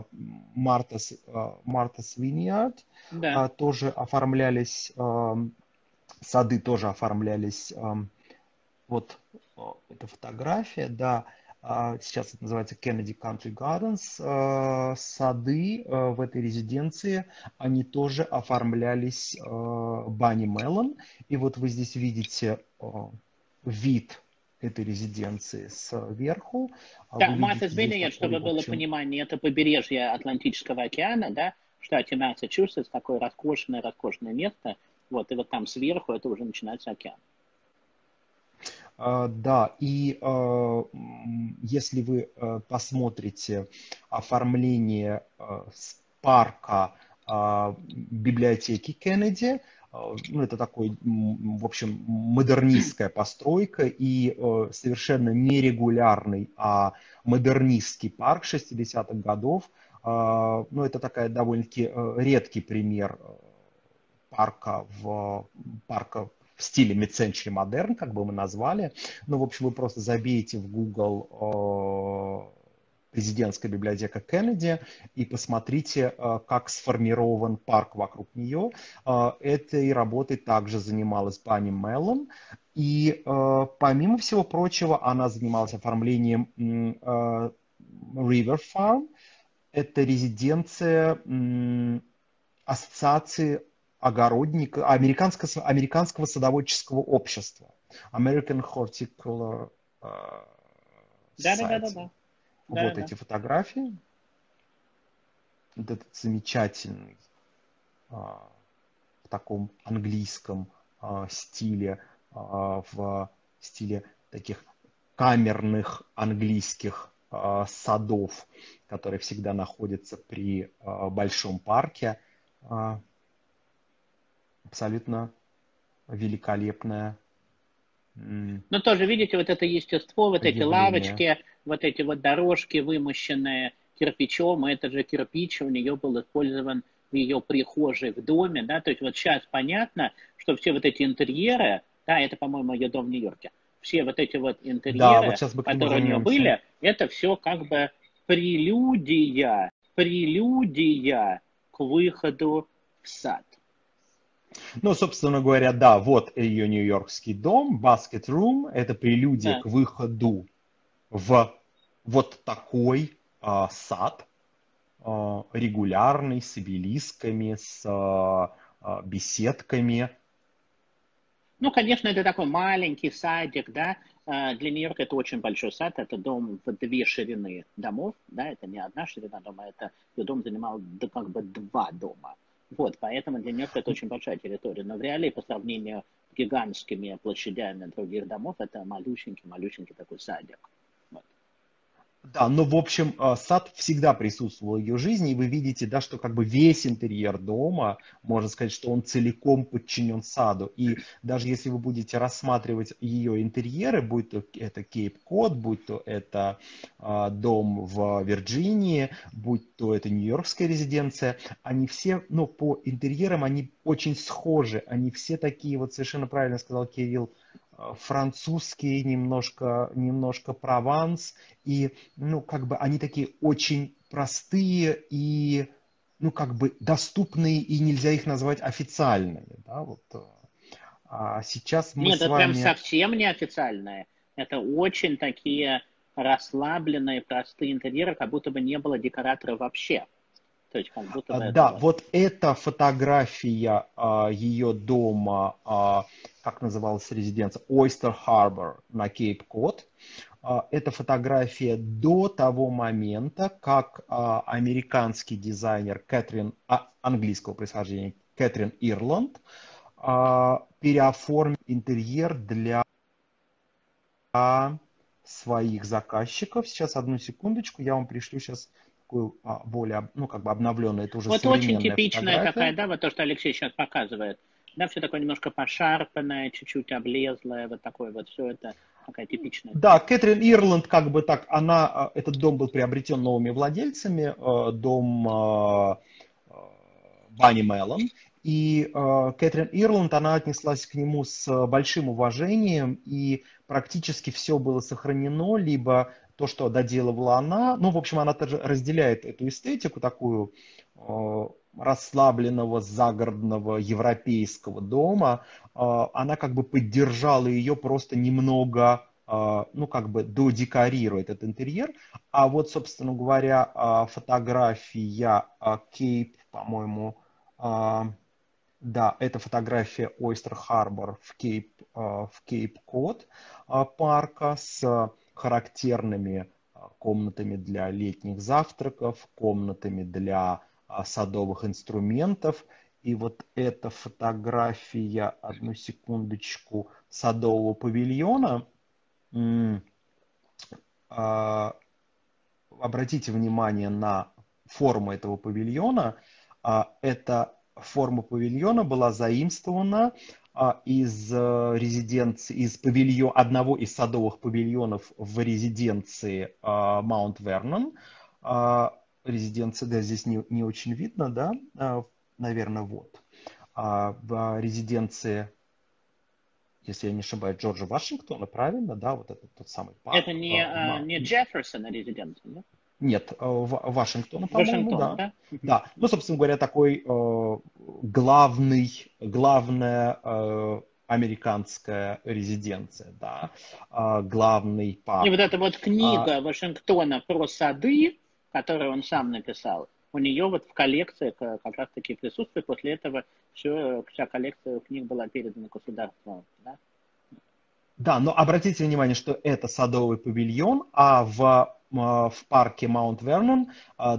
Мартас Виньярд, Да. тоже оформлялись, сады тоже оформлялись, вот эта фотография, да, сейчас это называется Kennedy Country Gardens, сады в этой резиденции, они тоже оформлялись Банни Меллон, и вот вы здесь видите вид этой резиденции сверху, Да, вы Мартас видите здесь Виньярд, такой, чтобы в было общем, понимание, это побережье Атлантического океана, да, в штате Массачусетс, такое роскошное место. Вот, и вот там сверху это уже начинается океан. Да, и если вы посмотрите оформление парка библиотеки Кеннеди, ну, это такой, в общем, модернистская постройка и совершенно нерегулярный, а модернистский парк 60-х годов. Ну, это такая довольно-таки редкий пример парка в стиле mid-century modern, как бы мы назвали. Ну, в общем, вы просто забейте в Google президентская библиотека Кеннеди и посмотрите, как сформирован парк вокруг нее. Этой работой также занималась Банни Меллон. И помимо всего прочего, она занималась оформлением River Farm. Это резиденция ассоциации огородников, американского садоводческого общества. American Horticultural Society. Да. Вот эти фотографии. Вот этот замечательный в таком английском стиле, в стиле таких камерных английских садов, которые всегда находятся при большом парке. а, абсолютно великолепное Но тоже, видите, вот это естество, вот эти явление. лавочки, вот эти вот дорожки, вымощенные кирпичом, и этот же кирпич у нее был использован в ее прихожей в доме, да, то есть вот сейчас понятно, что все вот эти интерьеры, да, это, по-моему, ее дом в Нью-Йорке, все вот эти вот Да, вот интерьеры, сейчас мы к нему которые у нее вернемся. были, это все как бы прелюдия к выходу в сад. Ну, собственно говоря, да, вот ее нью-йоркский дом, Basket Room, это прелюдия Да. к выходу в вот такой сад, регулярный, с обелисками, с беседками. Ну, конечно, это такой маленький садик, да. Для Нью-Йорка это очень большой сад, это дом в две ширины домов, да, это не одна ширина дома, это ее дом занимал как бы два дома. Вот, поэтому для Нью-Йорка это очень большая территория. Но в реалии по сравнению с гигантскими площадями других домов, это малюсенький такой садик. Вот. Да, но в общем сад всегда присутствовал в ее жизни, и вы видите, да, что как бы весь интерьер дома, можно сказать, что он целиком подчинен саду. И даже если вы будете рассматривать ее интерьеры, будь то это Кейп-Код, будь то это дом в Вирджинии, будь то это Нью-Йоркская резиденция, они все, ну, по интерьерам, они очень схожи, они все такие, вот совершенно правильно сказал Кирилл, французские, немножко Прованс, и, ну, как бы они такие очень простые и, ну, как бы доступные, и нельзя их назвать официальными, да, вот. А сейчас мы Нет, с это прям вами... совсем неофициальное. Это очень такие расслабленные, простые интерьеры, как будто бы не было декоратора вообще. То есть как будто бы это Да, вот. вот эта фотография ее дома, как называлась резиденция, Oyster Harbor на Кейп-Код. Это фотография до того момента, как американский дизайнер английского происхождения Кэтрин Ирланд переоформил интерьер для своих заказчиков. Сейчас, одну секундочку, я вам пришлю сейчас такую более, ну, как бы обновленную, это уже Вот очень современная типичная такая, фотография. да, вот то, что Алексей сейчас показывает. Да, все такое немножко пошарпанное, чуть-чуть облезлое, вот такое вот все это такая типичная Да, стилистика. Кэтрин Ирланд, как бы так, этот дом был приобретен новыми владельцами, дом Банни Меллон. И Кэтрин Ирланд, она отнеслась к нему с большим уважением, и практически все было сохранено, либо то, что доделывала она. Ну, в общем, она тоже разделяет эту эстетику такую расслабленного, загородного, европейского дома. Она как бы поддержала ее просто немного, ну, как бы додекорирует этот интерьер. А вот, собственно говоря, фотография Кейп, по-моему, да, это фотография Ойстер Харбор в Кейп-Код парка с характерными комнатами для летних завтраков, комнатами для садовых инструментов. И вот эта фотография, одну секундочку, садового павильона. Обратите внимание на форму этого павильона. Эта форма павильона была заимствована из резиденции, одного из садовых павильонов в резиденции Маунт Вернон. Резиденция, да, здесь не очень видно, да, наверное, вот. В резиденции, если я не ошибаюсь, Джорджа Вашингтона, правильно, да, вот этот тот самый Это парк. не Джефферсона резиденция, да? Нет, Вашингтона, по-моему, Вашингтона, да. да? Да, ну, собственно говоря, такой главная американская резиденция, да, главный И вот парк. эта вот книга Вашингтона про сады, которую он сам написал, у нее вот в коллекции как раз таки присутствует. После этого вся коллекция книг была передана государству. Да? Да, но обратите внимание, что это садовый павильон, а в парке Маунт Вернон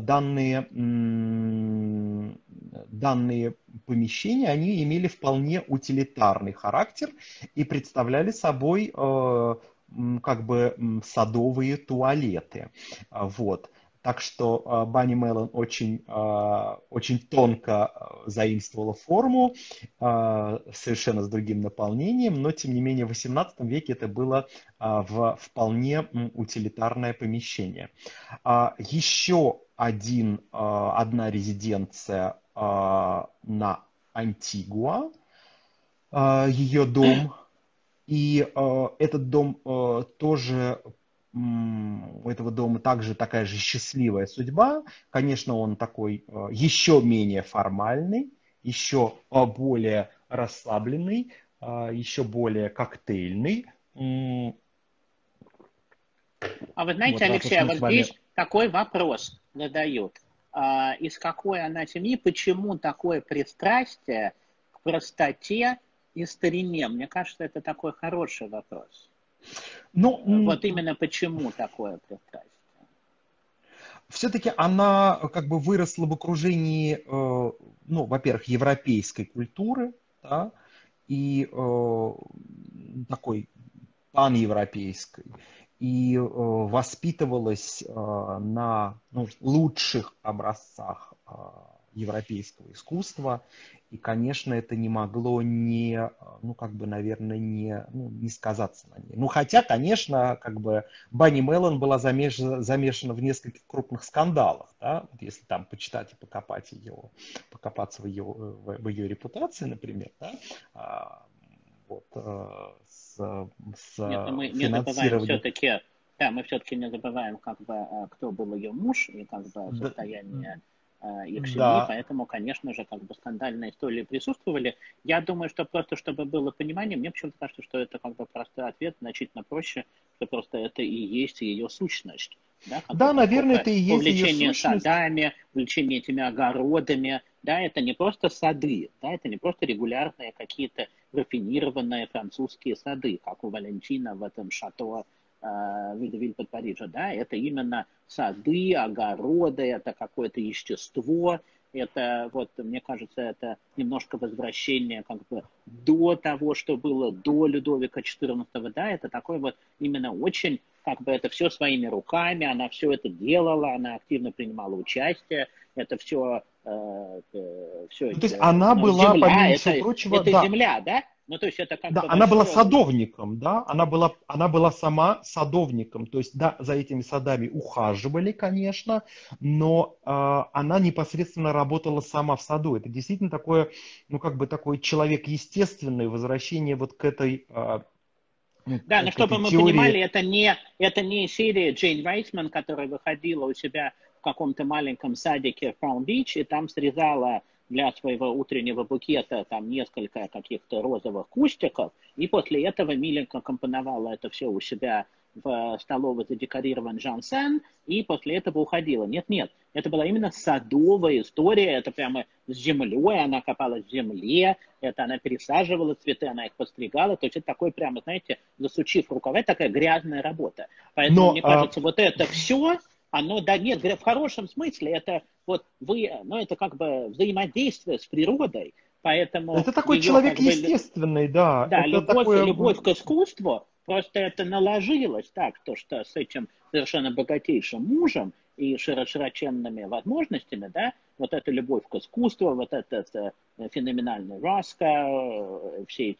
данные помещения, они имели вполне утилитарный характер и представляли собой как бы садовые туалеты. Вот. Так что Банни Меллон очень тонко заимствовала форму, совершенно с другим наполнением, но тем не менее в XVIII веке это было вполне утилитарное помещение. Еще одна резиденция на Антигуа, ее дом. И этот дом тоже, у этого дома также такая же счастливая судьба. Конечно, он такой еще менее формальный, еще более расслабленный, еще более коктейльный. А вы знаете, Вот, Алексей, а вот вами... здесь такой вопрос задают. Из какой она семьи, почему такое пристрастие к простоте и старине? Мне кажется, это такой хороший вопрос. Ну, вот именно почему такое пристрастие? Все-таки она как бы выросла в окружении, ну, во-первых, европейской культуры, да, и такой паневропейской, и воспитывалась на лучших образцах европейского искусства, и, конечно, это не могло не, ну, как бы, наверное, не сказаться на ней. Ну, хотя, конечно, как бы Банни Меллон была замешана в нескольких крупных скандалах, да, вот если там почитать и покопаться в ее репутации, например, да, вот, Нет, мы не забываем все-таки, да, мы все-таки не забываем, как бы, кто был ее муж и как бы состояние их семьи, поэтому, конечно же, как бы скандальные истории присутствовали. Я думаю, что просто, чтобы было понимание, мне почему-то кажется, что это как бы простой ответ, значительно проще, что просто это и есть ее сущность. Да, да, наверное, это и есть ее сущность. Увлечение садами, увлечение этими огородами, да, это не просто сады, да, это не просто регулярные какие-то рафинированные французские сады, как у Валентина в этом шато Вильдевиль под Парижем, да, это именно сады, огороды, это какое-то естество, это, вот, мне кажется, это немножко возвращение как бы до того, что было до Людовика XIV, да, это такой вот именно очень, как бы это все своими руками, она все это делала, она активно принимала участие, это все, все то есть она была, земля, помимо всего прочего, это да, земля, да? Ну, то есть это как да, бы она была большое... садовником, да, она была сама садовником, то есть, да, за этими садами ухаживали, конечно, но она непосредственно работала сама в саду. Это действительно такое, ну, как бы такой человек естественный, возвращение вот к этой да, но чтобы мы понимали, это не серия Джейн Райтман, которая выходила у себя в каком-то маленьком садике в Палм-Бич и там срезала для своего утреннего букета там несколько каких-то розовых кустиков, и после этого миленько компоновала это все у себя в столовой задекорирован Жан-Сен, и после этого уходила. Нет, это была именно садовая история, это прямо с землей, она копалась в земле, это она пересаживала цветы, она их постригала, то есть это такой прямо, знаете, засучив рукава, это такая грязная работа. Поэтому, мне кажется, вот это все, оно, да нет, в хорошем смысле, это вот это как бы взаимодействие с природой, поэтому... Это такой человек как бы, естественный, да. Да, это любовь к искусству, просто это наложилось так, то, что с этим совершенно богатейшим мужем и широченными возможностями, да, вот эта любовь к искусству, вот этот феноменальный Роско, все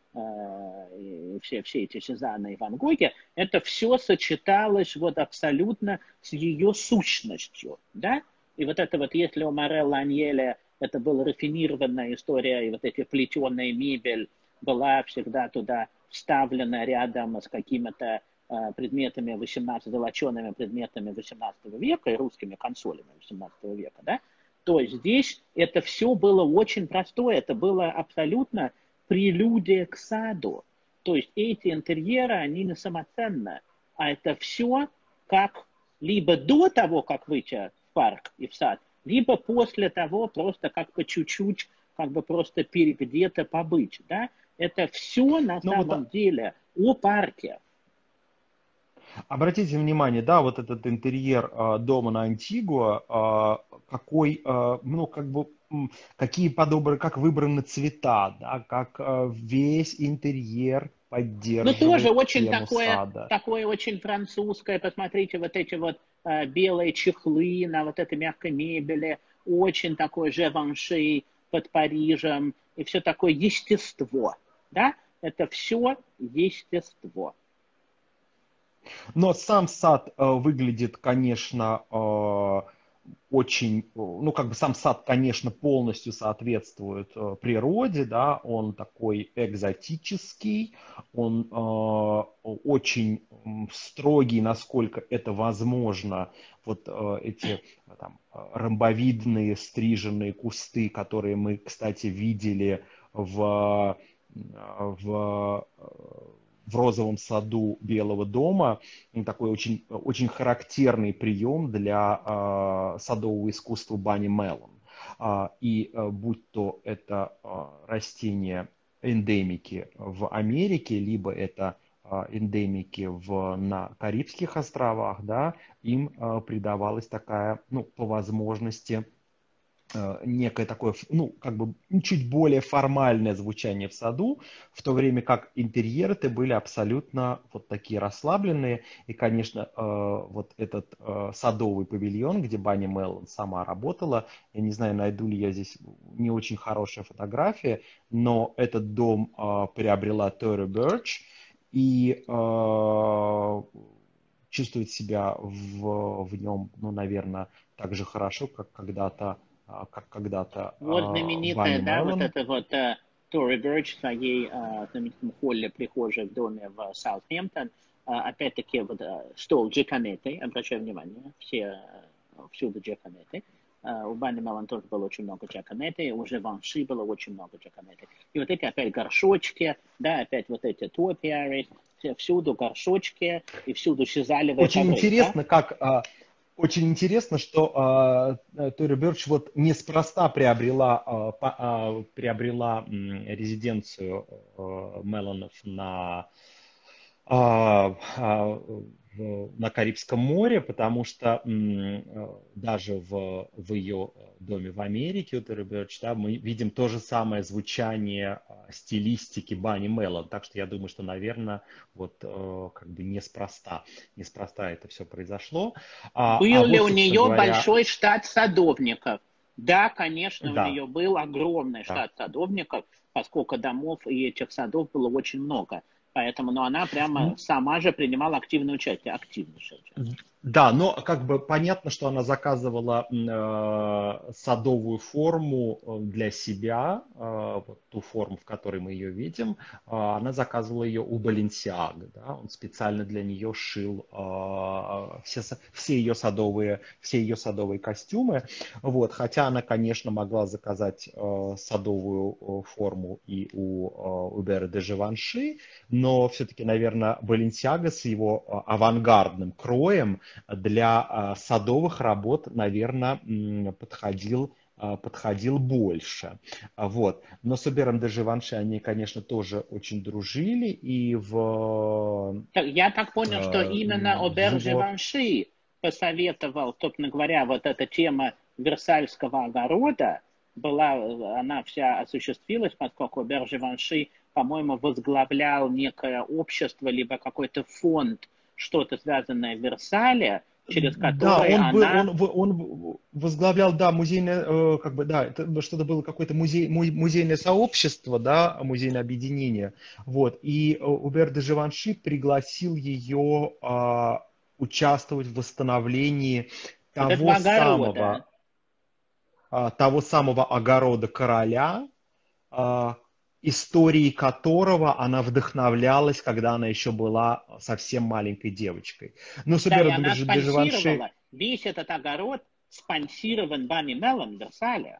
эти Сезанны и Ван Гоги, это все сочеталось вот абсолютно с ее сущностью, да, и вот это вот, если у Морелла Аньеля это была рафинированная история, и вот эти плетеная мебель была всегда туда вставлена рядом с какими-то предметами золочеными предметами 18 века и русскими консолями 18 века, да, то здесь это все было очень простое, это было абсолютно прелюдия к саду. То есть эти интерьеры, они не самоценны, а это все как либо до того, как выйти в парк и в сад, либо после того просто как по чуть-чуть, как бы просто где-то побыть, да. Это все на самом деле о парке. Обратите внимание, да, вот этот интерьер дома на Антигуа, какой, ну, как бы, как выбраны цвета, да, как весь интерьер поддерживает тоже очень тему сада. такое очень французское, посмотрите, вот эти вот белые чехлы на вот этой мягкой мебели, очень такой Живанши под Парижем, и все такое естество, да, это все естество. Но сам сад выглядит, конечно, очень, ну, как бы сам сад, конечно, полностью соответствует природе, да, он такой экзотический, он очень строгий, насколько это возможно, вот эти там ромбовидные стриженные кусты, которые мы, кстати, видели в в розовом саду Белого дома, такой очень, очень характерный прием для садового искусства Банни Меллон. И будь то это растения эндемики в Америке, либо это эндемики на Карибских островах, да, им придавалась такая, ну, по возможности, некое такое, ну, как бы чуть более формальное звучание в саду, в то время как интерьеры были абсолютно вот такие расслабленные. И, конечно, вот этот садовый павильон, где Банни Меллон сама работала, я не знаю, найду ли я здесь не очень хорошая фотография, но этот дом приобрела Tory Burch, и чувствует себя в нем, ну, наверное, так же хорошо, как когда-то Вот Банни знаменитая, да, вот Меллон. это вот Тори Берч в своей знаменитом холле прихожей в доме в Саутгемптон, опять-таки вот стол Джеконетты, обращаю внимание, всюду Джеконетты. У Банни Меллон тоже было очень много Джеконетты, у Живанши было очень много Джеконетты. И вот эти опять горшочки, да, опять вот эти топиари, всюду горшочки и всюду шизалевые Очень ковры, да? интересно, очень интересно, что Тори Берч вот неспроста приобрела резиденцию Меллонов а, а, на Карибском море, потому что даже в ее доме в Америке у Терри Берч, да, мы видим то же самое звучание стилистики Банни Меллон. Так что я думаю, что, наверное, вот как бы неспроста это все произошло. Был ли Вот, у собственно нее говоря, большой штат садовников? Да, конечно, у да, нее был огромный да. штат садовников, поскольку домов и этих садов было очень много. Поэтому, ну, она прямо сама же принимала активное участие, активнейшее участие. Да, но как бы понятно, что она заказывала садовую форму для себя, вот ту форму, в которой мы ее видим, она заказывала ее у Balenciaga, да, он специально для нее шил все ее садовые костюмы, вот, хотя она, конечно, могла заказать садовую форму и у Hubert de Givenchy, но все-таки, наверное, Balenciaga с его авангардным кроем для садовых работ, наверное, подходил больше. Вот. Но с Убером де Живанши они, конечно, тоже очень дружили, и Я так понял, что именно в Обер его... Живанши посоветовал, собственно говоря, вот эта тема Версальского огорода, она вся осуществилась, поскольку Обер Живанши, по-моему, возглавлял некое общество, либо какой-то фонд, что-то связанное в Версале, через Да, который она... он возглавлял, да, музейное, как бы, да, это что-то было какое-то музейное сообщество, да, музейное объединение, вот, и Убер де Живанши пригласил ее участвовать в восстановлении Вот того этого огорода. самого, того самого огорода короля, а, историей которого она вдохновлялась, когда она еще была совсем маленькой девочкой. Но Да, и Субера она де Живанши... спонсировала. Весь этот огород спонсирован Банни Меллон в Версале.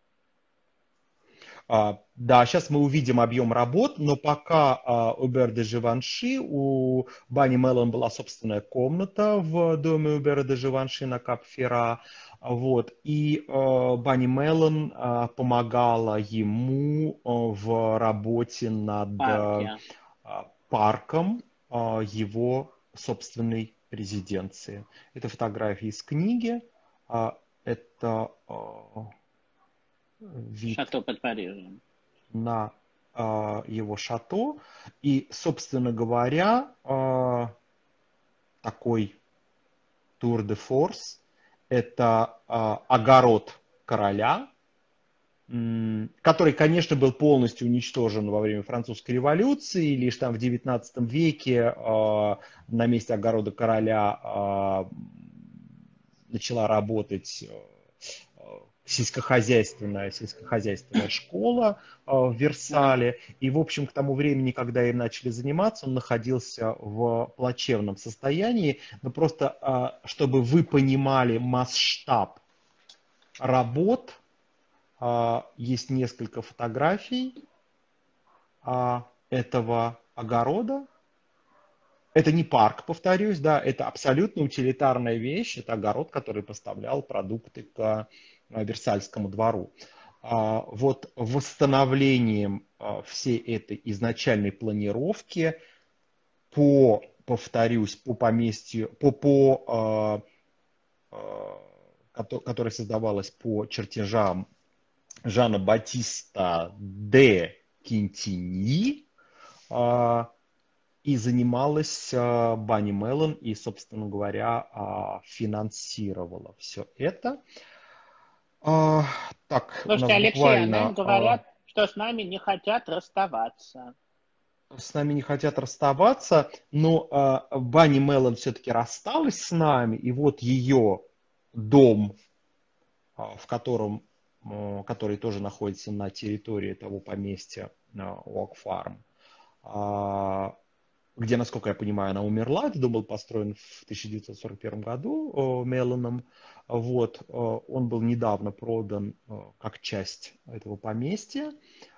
Да, сейчас мы увидим объем работ, но пока Убер де Живанши, у Банни Меллон была собственная комната в доме Убера де Живанши на Кап-Фера, вот, и Банни Меллон помогала ему в работе над Парке. парком его собственной резиденции. Это фотографии из книги, это вид Шато под Парижем. на его шато. И, собственно говоря, такой тур де форс, это огород короля, который, конечно, был полностью уничтожен во время французской революции, и лишь там в XIX веке на месте огорода короля начала работать сельскохозяйственная школа в Версале. И, в общем, к тому времени, когда им начали заниматься, он находился в плачевном состоянии. Но просто, чтобы вы понимали масштаб работ, есть несколько фотографий этого огорода. Это не парк, повторюсь, да, это абсолютно утилитарная вещь. Это огород, который поставлял продукты к Версальскому двору. Вот восстановлением всей этой изначальной планировки повторюсь, по поместью, которая создавалась по чертежам Жана Батиста де Кинтиньи, и занималась Банни Меллон и, собственно говоря, финансировала все это. Так, Слушайте, Алексей, а нам говорят, что с нами не хотят расставаться. С нами не хотят расставаться, но Банни Меллон все-таки рассталась с нами, и вот ее дом, который тоже находится на территории того поместья Oak Farm, где, насколько я понимаю, она умерла. Этот дом был построен в 1941 году Меллоном. Вот, он был недавно продан как часть этого поместья.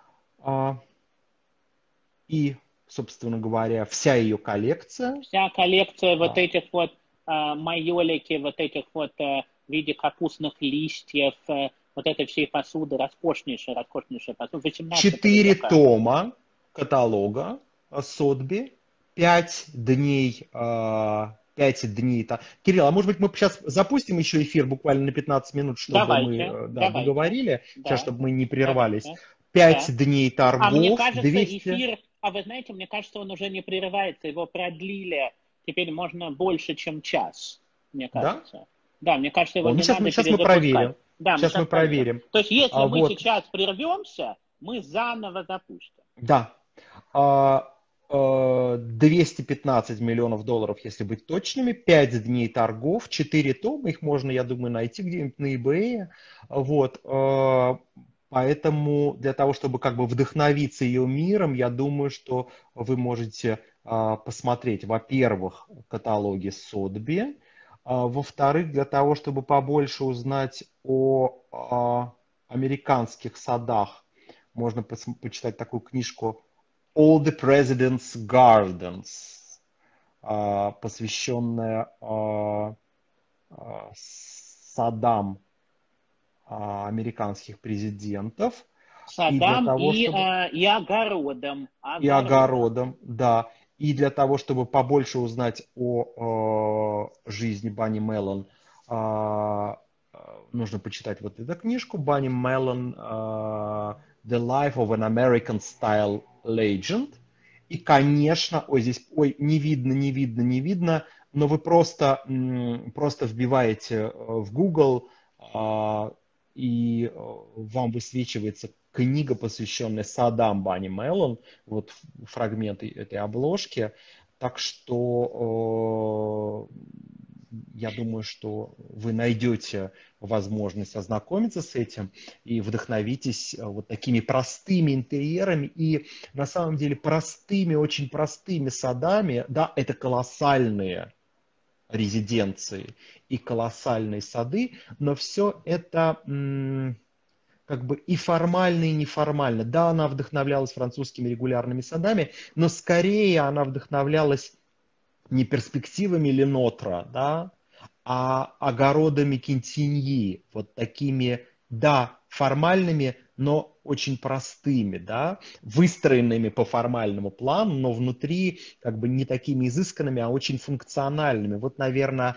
И, собственно говоря, вся ее коллекция. Вся коллекция вот этих вот майолики, вот этих вот в виде капустных листьев, вот этой всей посуды, роскошнейшая посуда. 4 тома каталога Сотби, 5 дней. 5 дней. Кирилл, а может быть мы сейчас запустим еще эфир буквально на 15 минут, чтобы мы договорили, сейчас, чтобы мы не прервались. 5 дней торгов, А мне кажется, 200... эфир, вы знаете, мне кажется, он уже не прерывается, его продлили, теперь можно больше, чем час, мне кажется. Да, мне кажется, его не надо сейчас мы проверим. Да, сейчас мы проверим. То есть, если мы сейчас прервемся, мы заново запустим. Да. 215 миллионов долларов, если быть точными, 5 дней торгов, 4 тома, их можно, я думаю, найти где-нибудь на eBay. Вот. Поэтому для того, чтобы как бы вдохновиться ее миром, я думаю, что вы можете посмотреть, во-первых, каталоги Сотби, во-вторых, для того, чтобы побольше узнать о американских садах, можно почитать такую книжку All the President's Gardens, посвященная садам американских президентов. Садам и огородам. И огородам, да. И для того, чтобы побольше узнать о жизни Банни Меллон, нужно почитать вот эту книжку Банни Меллон The Life of an American Style Legend. И, конечно, не видно, но вы просто вбиваете в Google, и вам высвечивается книга, посвященная садам Банни Меллон, вот фрагменты этой обложки. Так что я думаю, что вы найдете возможность ознакомиться с этим и вдохновитесь вот такими простыми интерьерами и на самом деле очень простыми садами. Да, это колоссальные резиденции и колоссальные сады, но все это как бы и формально, и неформально. Да, она вдохновлялась французскими регулярными садами, но скорее она вдохновлялась не перспективами Ленотра, да, а огородами Кинтиньи, вот такими, да, формальными, но очень простыми, да, выстроенными по формальному плану, но внутри как бы не такими изысканными, а очень функциональными. Вот, наверное,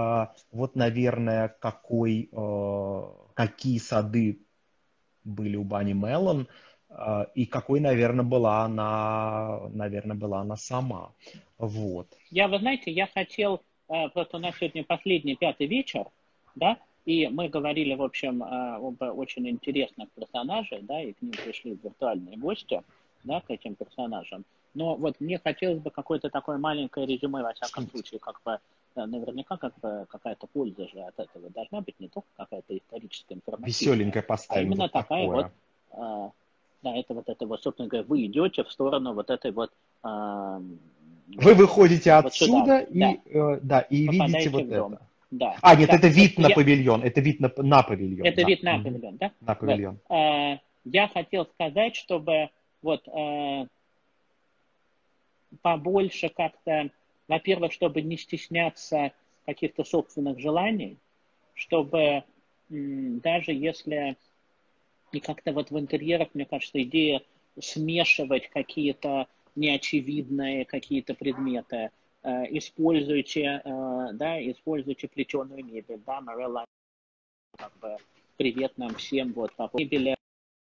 какие сады были у Банни Меллон, и какой, наверное, была она сама. Вот. Вы знаете, я хотел просто у нас сегодня последний, 5-й вечер, да, и мы говорили, в общем, об очень интересных персонажах, да, и к ним пришли виртуальные гости, да, к этим персонажам. Но вот мне хотелось бы какое-то такое маленькое резюме, во всяком случае, как бы, наверняка, как бы, какая-то польза же от этого должна быть, не только какая-то историческая информативная, Веселенькое а поставим именно вот такая вот, такое. да, это вот, собственно говоря, вы идете в сторону вот этой вот, Вы выходите вот сюда, отсюда да, и видите попадаете вот в дом. это. Да, Нет, да. это Вот вид на павильон. Это вид на павильон, это да. вид на павильон, да? На Вот. павильон. Я хотел сказать, чтобы вот побольше как-то, во-первых, чтобы не стесняться каких-то собственных желаний, чтобы даже если и как-то вот в интерьерах, мне кажется, идея смешивать какие-то неочевидные какие-то предметы, используйте, да, используйте плетеную мебель, да, Морелла, как бы, привет нам всем, вот, по мебели,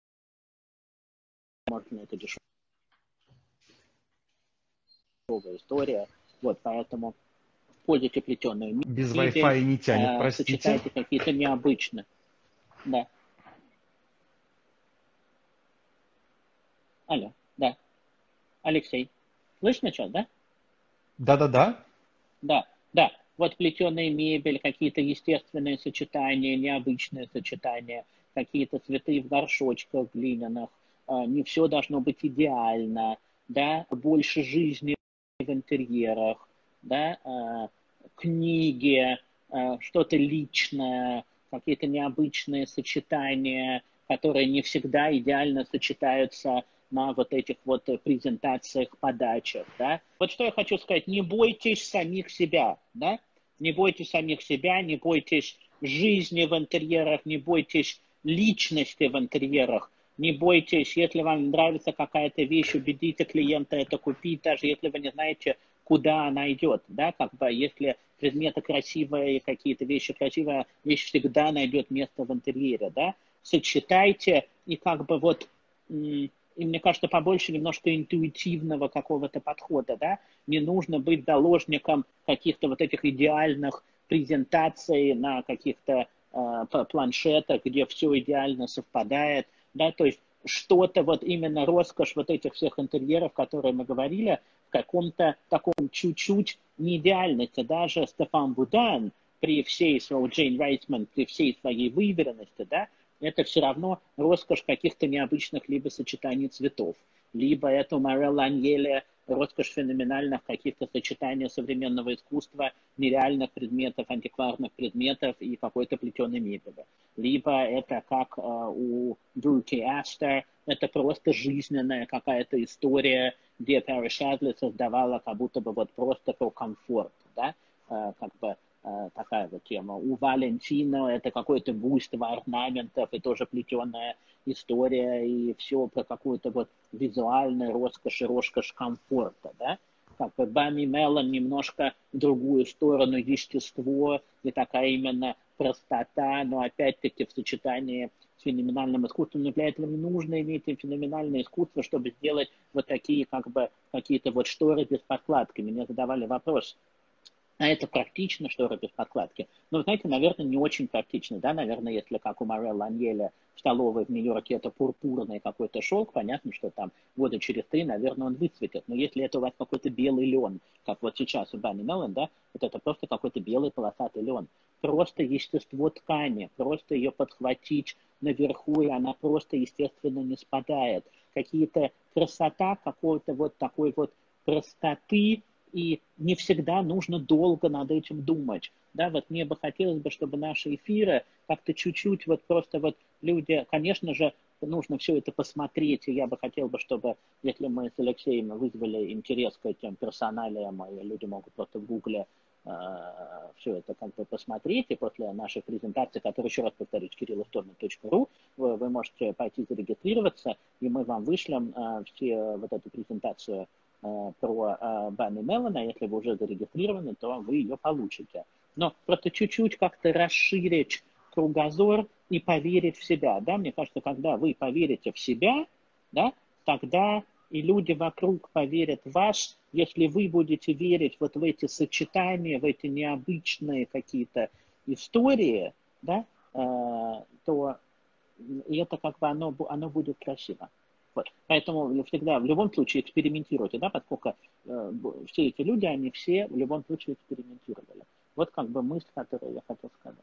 можно, это дешевая история, вот, поэтому пользуйте плетеную Без мебель, Wi-Fi не тянет, простите. сочетайте какие-то необычные, да, алло, да, Алексей, слышно сейчас, да? Да-да-да. Да, да. Вот плетеная мебель, какие-то естественные сочетания, необычные сочетания, какие-то цветы в горшочках глиняных. Не все должно быть идеально, да, больше жизни в интерьерах, да, книги, что-то личное, какие-то необычные сочетания, которые не всегда идеально сочетаются на вот этих вот презентациях, подачах, да. Вот что я хочу сказать, не бойтесь самих себя, да, не бойтесь самих себя, не бойтесь жизни в интерьерах, не бойтесь личности в интерьерах, не бойтесь, если вам нравится какая-то вещь, убедите клиента это купить, даже если вы не знаете, куда она идет, да, как бы, если предметы красивые, какие-то вещи красивые, вещь всегда найдет место в интерьере, да, сочетайте и как бы вот и мне кажется, побольше немножко интуитивного какого-то подхода, да, не нужно быть заложником каких-то вот этих идеальных презентаций на каких-то планшетах, где все идеально совпадает, да, то есть что-то вот именно роскошь вот этих всех интерьеров, которые мы говорили, в каком-то таком чуть-чуть неидеальности. Даже Стефан Будан при всей своей, Джейн Райтман, при всей своей выверенности, да, это все равно роскошь каких-то необычных либо сочетаний цветов, либо это у Морелла Аньеля роскошь феноменальных каких-то сочетаний современного искусства, нереальных предметов, антикварных предметов и какой-то плетеной мебели. Либо это как у Брюки Астер, это просто жизненная какая-то история, где Парис Шадли создавала как будто бы вот просто про комфорт, да, как бы такая вот тема. У Валентино это какое-то буйство орнаментов и тоже плетеная история, и все про какую-то вот визуальную роскошь и роскошь комфорта, да. Как бы Бами Меллон немножко в другую сторону, естество и такая именно простота, но опять-таки в сочетании с феноменальным искусством. Но для этого не нужно иметь феноменальное искусство, чтобы сделать вот такие как бы какие-то вот шторы без подкладки. Мне задавали вопрос, а это практично, шторы без подкладки? Ну, знаете, наверное, не очень практично, да, наверное, если как у Морелла Аньеля в столовой в Нью-Йорке это пурпурный какой-то шелк, понятно, что там года через 3, наверное, он выцветет, но если это у вас какой-то белый лен, как вот сейчас у Бами Меллон, да, вот это просто какой-то белый полосатый лен, просто естество ткани, просто ее подхватить наверху, и она просто, естественно, не спадает. Какие-то красота какой-то вот такой вот простоты, и не всегда нужно долго над этим думать. Да, вот мне бы хотелось бы, чтобы наши эфиры как-то чуть-чуть вот просто вот люди, конечно же, нужно все это посмотреть, и я бы хотел бы, чтобы, если мы с Алексеем вызвали интерес к этим персоналиям, и люди могут просто в Гугле все это как бы посмотреть, и после нашей презентации, которая, еще раз повторюсь, kirillostormin.ru, вы можете пойти зарегистрироваться, и мы вам вышлем все вот эту презентацию про Бами Меллона, если вы уже зарегистрированы, то вы ее получите. Но просто чуть-чуть как-то расширить кругозор и поверить в себя. Да? Мне кажется, когда вы поверите в себя, да, тогда и люди вокруг поверят в вас, если вы будете верить вот в эти сочетания, в эти необычные какие-то истории, да, то и это как бы оно будет красиво. Вот. Поэтому всегда, в любом случае, экспериментируйте, да, поскольку все эти люди, они все в любом случае экспериментировали. Вот как бы мысль, которую я хотел сказать.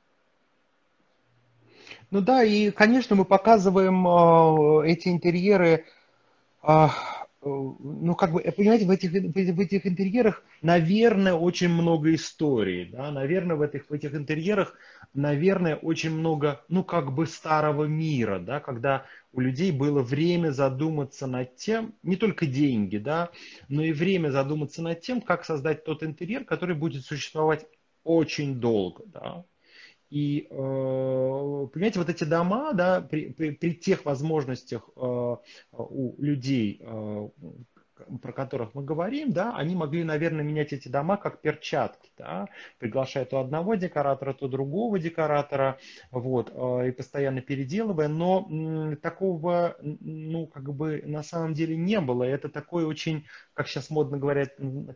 Ну да, и, конечно, мы показываем эти интерьеры. Ну, как бы, понимаете, в этих интерьерах, наверное, очень много историй, да, наверное, в этих интерьерах, наверное, очень много, ну, как бы старого мира, да, когда у людей было время задуматься над тем, не только деньги, да, но и время задуматься над тем, как создать тот интерьер, который будет существовать очень долго, да. И, понимаете, вот эти дома, да, при тех возможностях у людей, про которых мы говорим, да, они могли, наверное, менять эти дома как перчатки, да, приглашая то одного декоратора, то другого декоратора, вот, и постоянно переделывая, но такого, ну, как бы на самом деле не было. Это такой очень, как сейчас модно говорят,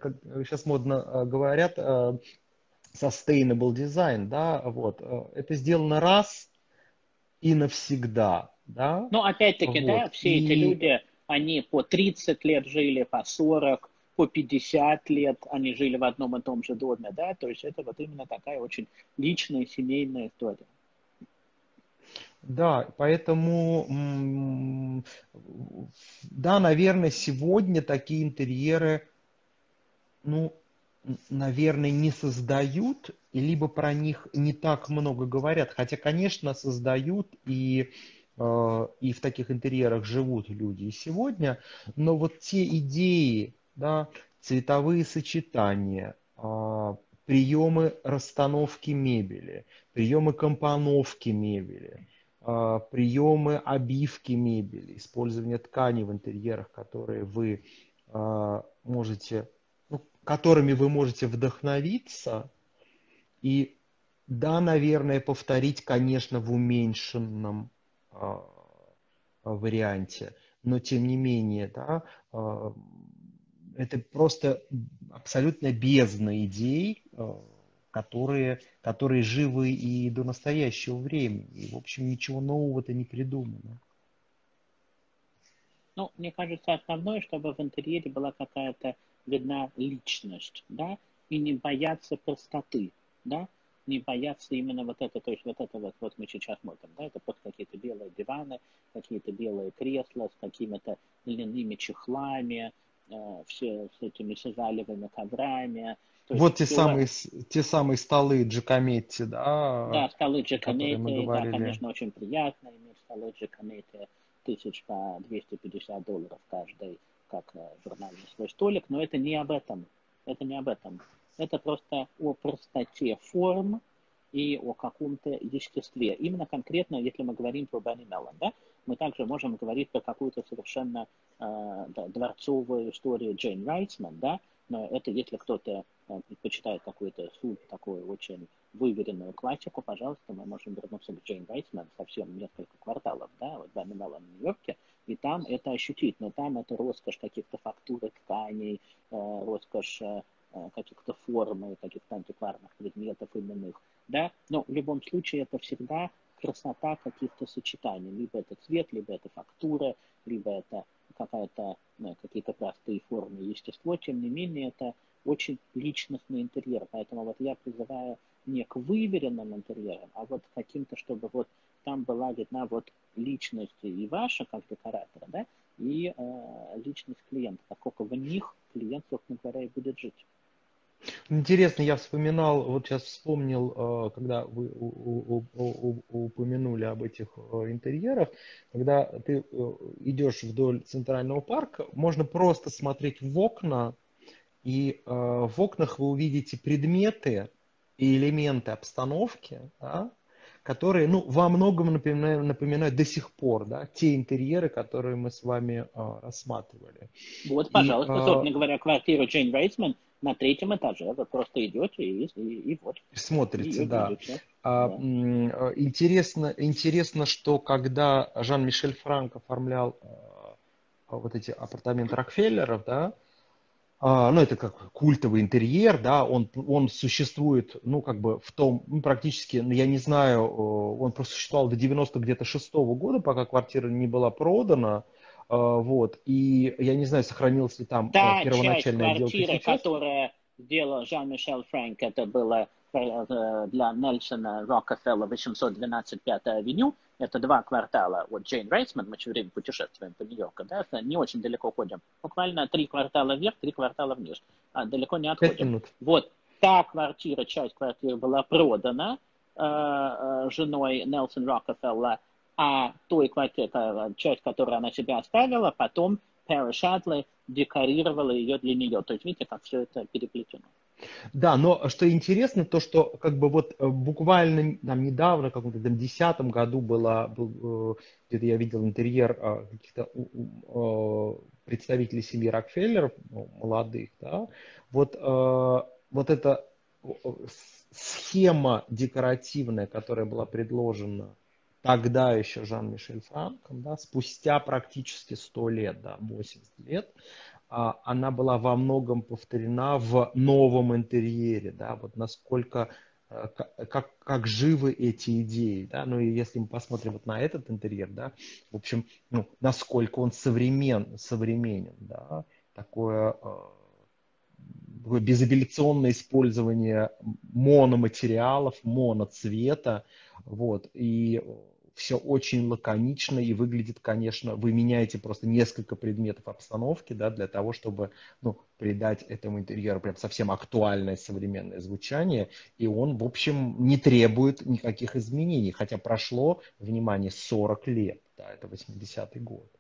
sustainable design, да, вот, это сделано раз и навсегда, да, Но опять-таки, да, вот, все эти и люди, они по 30 лет жили, по 40, по 50 лет они жили в одном и том же доме, да, то есть это вот именно такая очень личная семейная история. да, поэтому, да, наверное, сегодня такие интерьеры, ну, наверное, не создают, либо про них не так много говорят. Хотя, конечно, создают и в таких интерьерах живут люди и сегодня, но вот те идеи, да, цветовые сочетания, приемы расстановки мебели, приемы компоновки мебели, приемы обивки мебели, использование тканей в интерьерах, которые вы можете, ну, которыми вы можете вдохновиться и, да, наверное, повторить, конечно, в уменьшенном варианте, но тем не менее, да, это просто абсолютно бездна идей, которые живы и до настоящего времени. И, в общем, ничего нового-то не придумано. Ну, мне кажется, основное, чтобы в интерьере была какая-то видна личность, да, и не бояться простоты, да, не бояться именно вот это, то есть вот это вот мы сейчас смотрим, да, это просто какие-то белые диваны, какие-то белые кресла с какими-то льняными чехлами, все с этими сизалевыми коврами, то есть Вот все, те самые столы Джакометти, да, да, столы про которые мы Джакомети, да, говорили. конечно, очень приятно иметь столы Джакомети, тысяч по $250 каждый, как журнальный свой столик, но это не об этом. Это не об этом. Это просто о простоте форм и о каком-то естестве. Именно конкретно, если мы говорим про Банни Меллон, да, мы также можем говорить про какую-то совершенно да, дворцовую историю Джейн Райтсман, да, но это если кто-то предпочитает какой-то суд, такой очень выверенную классику, пожалуйста, мы можем вернуться к Джейн Райтсман совсем несколько кварталов, да, вот Банни Меллон в Нью-Йорке, и там это ощутить, но там это роскошь каких-то фактур тканей, роскошь каких-то форм, каких-то антикварных предметов именных, да, но в любом случае это всегда красота каких-то сочетаний, либо это цвет, либо это фактура, либо это какие-то простые формы, естество, тем не менее это очень личностный интерьер, поэтому вот я призываю не к выверенным интерьерам, а вот каким-то, чтобы вот там была видна вот личность и ваша как декоратора, да, и личность клиента, поскольку в них клиент, собственно говоря, и будет жить. Интересно, я вспоминал, вот сейчас вспомнил, когда вы упомянули об этих интерьерах, когда ты идешь вдоль Центрального парка, можно просто смотреть в окна, и в окнах вы увидите предметы и элементы обстановки, да, которые, ну, во многом напоминают до сих пор, да, те интерьеры, которые мы с вами рассматривали. Вот, И пожалуйста, собственно говоря, квартира Джейн Рейтсман на 3-м этаже. Вы просто идете и вот, смотрите, ее да. видите. Да. Интересно, что когда Жан-Мишель Франк оформлял вот эти апартаменты Рокфеллеров, да, ну, это как культовый интерьер, да, он существует, ну, как бы в том, ну, практически, ну, я не знаю, он просто существовал до 90 где-то 6-го года, пока квартира не была продана, вот, и я не знаю, сохранилась ли там Та часть первоначальная отделка квартиры, сейчас. которая сделал Жан-Мишель Фрэнк, это было для Нельсона Рокфеллера 812 5-я авеню. Это 2 квартала от Джейн Рейсман, мы все время путешествуем по Нью-Йорку, да, не очень далеко ходим. Буквально 3 квартала вверх, 3 квартала вниз. Далеко не 5 отходим. минут. Вот та квартира, часть квартиры была продана женой Нельсона Рокфеллера, а той квартиры, часть, которую она себе оставила, потом Пэри Шадли декорировала ее для нее. То есть видите, как все это переплетено. Да, но что интересно, то что как бы вот буквально там недавно, в каком-то там 2010 году где-то я видел интерьер каких-то представителей семьи Рокфеллеров, ну, молодых, да, вот эта схема декоративная, которая была предложена тогда еще Жан-Мишель Франком, да, спустя практически 100 лет, да, 80 лет, она была во многом повторена в новом интерьере, да, вот насколько, как живы эти идеи, да, ну и если мы посмотрим вот на этот интерьер, да, в общем, ну, насколько он современен, да, такое безапелляционное использование мономатериалов, моноцвета, вот, и все очень лаконично и выглядит, конечно, вы меняете просто несколько предметов обстановки, да, для того, чтобы, ну, придать этому интерьеру прям совсем актуальное современное звучание, и он, в общем, не требует никаких изменений, хотя прошло, внимание, 40 лет, да, это 80-й год.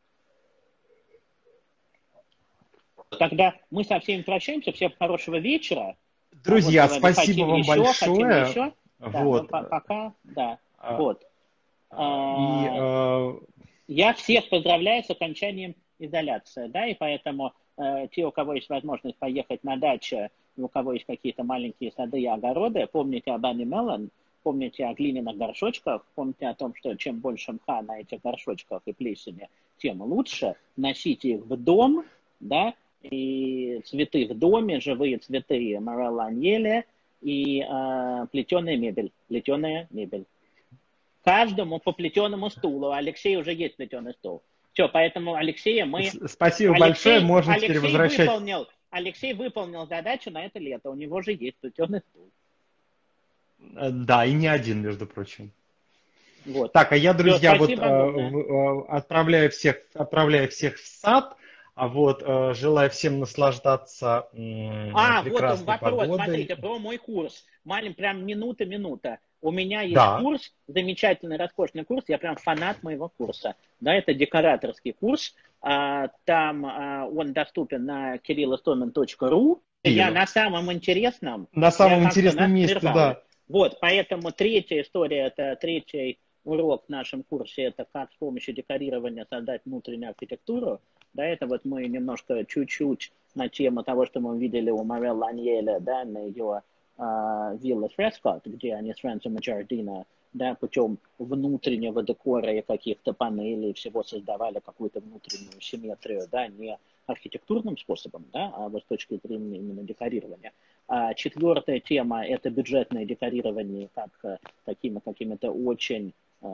Тогда мы со всеми прощаемся. Всем хорошего вечера. Друзья, Вот, спасибо вам хотим большое. еще. Да, Вот. пока, да. А, Вот. И Я всех поздравляю с окончанием изоляции, да, и поэтому те, у кого есть возможность поехать на дачу, у кого есть какие-то маленькие сады и огороды, помните об Анне Меллон, помните о глиняных горшочках, помните о том, что чем больше мха на этих горшочках и плесени, тем лучше. Носите их в дом, да, и цветы в доме, живые цветы Морелла Аньеле и плетеная мебель. Каждому по плетеному стулу. У Алексея уже есть плетеный стул. Все, поэтому Алексея мы... спасибо большое, можно теперь возвращать. Алексей выполнил задачу на это лето. У него же есть плетеный стул. Да, и не один, между прочим. Вот. Так, а я, друзья, все, вот отправляю всех в сад. Вот, желаю всем наслаждаться прекрасной вот вопрос, погодой. смотрите, про мой курс. Прям минута. У меня есть курс, замечательный, роскошный курс, я прям фанат моего курса. Да, это декораторский курс, там он доступен на kirillistomin.ru. Я на самом интересном. На самом интересном месте, да. Вот, поэтому третья история, это третий урок в нашем курсе, это как с помощью декорирования создать внутреннюю архитектуру. Да, это вот мы немножко чуть-чуть на тему того, что мы видели у Морелла Аньеле, да, на ее вилла Фрескотт, где они с Фрэнсом Джардино, да, путем внутреннего декора и каких-то панелей всего создавали какую-то внутреннюю симметрию, да, не архитектурным способом, да, а вот с точки зрения именно декорирования. Четвертая тема – это бюджетное декорирование такими какими-то очень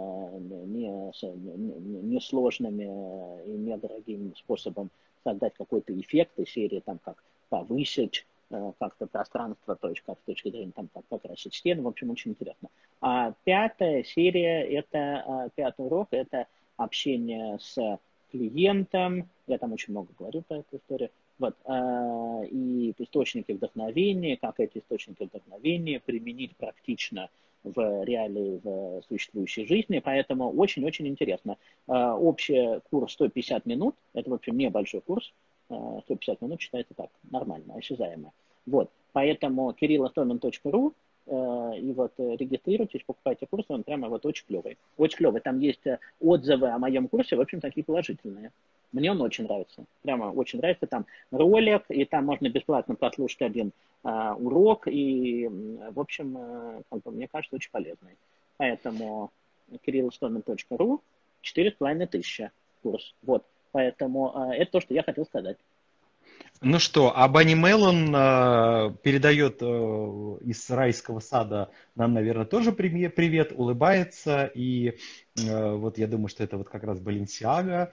несложными и недорогим способом создать какой-то эффект из серии, там, как повысить как-то пространство, то есть как с точки зрения там, как покрасить стены, в общем, очень интересно. Пятая серия, пятый урок, это общение с клиентом, я там очень много говорю про эту историю, вот, и источники вдохновения, как эти источники вдохновения применить практично в реалии, в существующей жизни, поэтому очень-очень интересно. Общий курс 150 минут, это, в общем, небольшой курс, 150 минут считается так, нормально, осязаемо. Вот, поэтому kirillistomin.ru, и вот регистрируйтесь, покупайте курс, он прямо вот очень клевый. Очень клевый, там есть отзывы о моем курсе, в общем, такие положительные. Мне он очень нравится, прямо очень нравится, там ролик, и там можно бесплатно послушать один урок, и, в общем, как бы, мне кажется, очень полезный. Поэтому kirillistomin.ru, 4500 курс, вот. Поэтому это то, что я хотел сказать. Ну что, а Банни Меллон передает из райского сада нам, наверное, тоже привет, улыбается. И вот я думаю, что это вот как раз Balenciaga,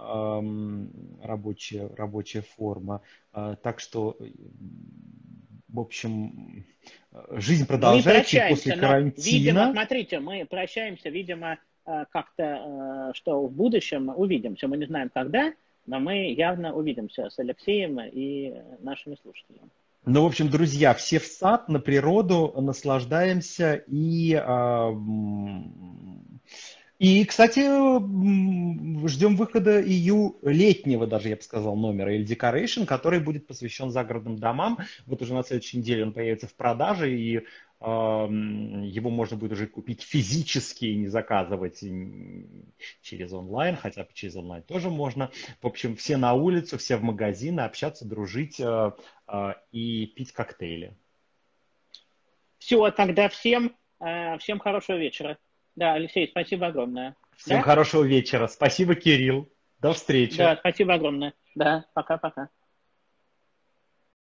рабочая форма. Так что, в общем, жизнь продолжается и после карантина. Видимо, смотрите, мы прощаемся, видимо, как-то, что в будущем увидимся. Мы не знаем, когда, но мы явно увидимся с Алексеем и нашими слушателями. Ну, в общем, друзья, все в сад, на природу, наслаждаемся и, кстати, ждем выхода летнего даже, я бы сказал, номера Il Decoration, который будет посвящен загородным домам. Вот уже на следующей неделе он появится в продаже, и его можно будет уже купить физически и не заказывать через онлайн, хотя через онлайн тоже можно. В общем, все на улицу, все в магазины, общаться, дружить и пить коктейли. Все, тогда всем хорошего вечера. Да, Алексей, спасибо огромное. Всем хорошего вечера. Спасибо, Кирилл. До встречи. Да, спасибо огромное. Да, пока-пока.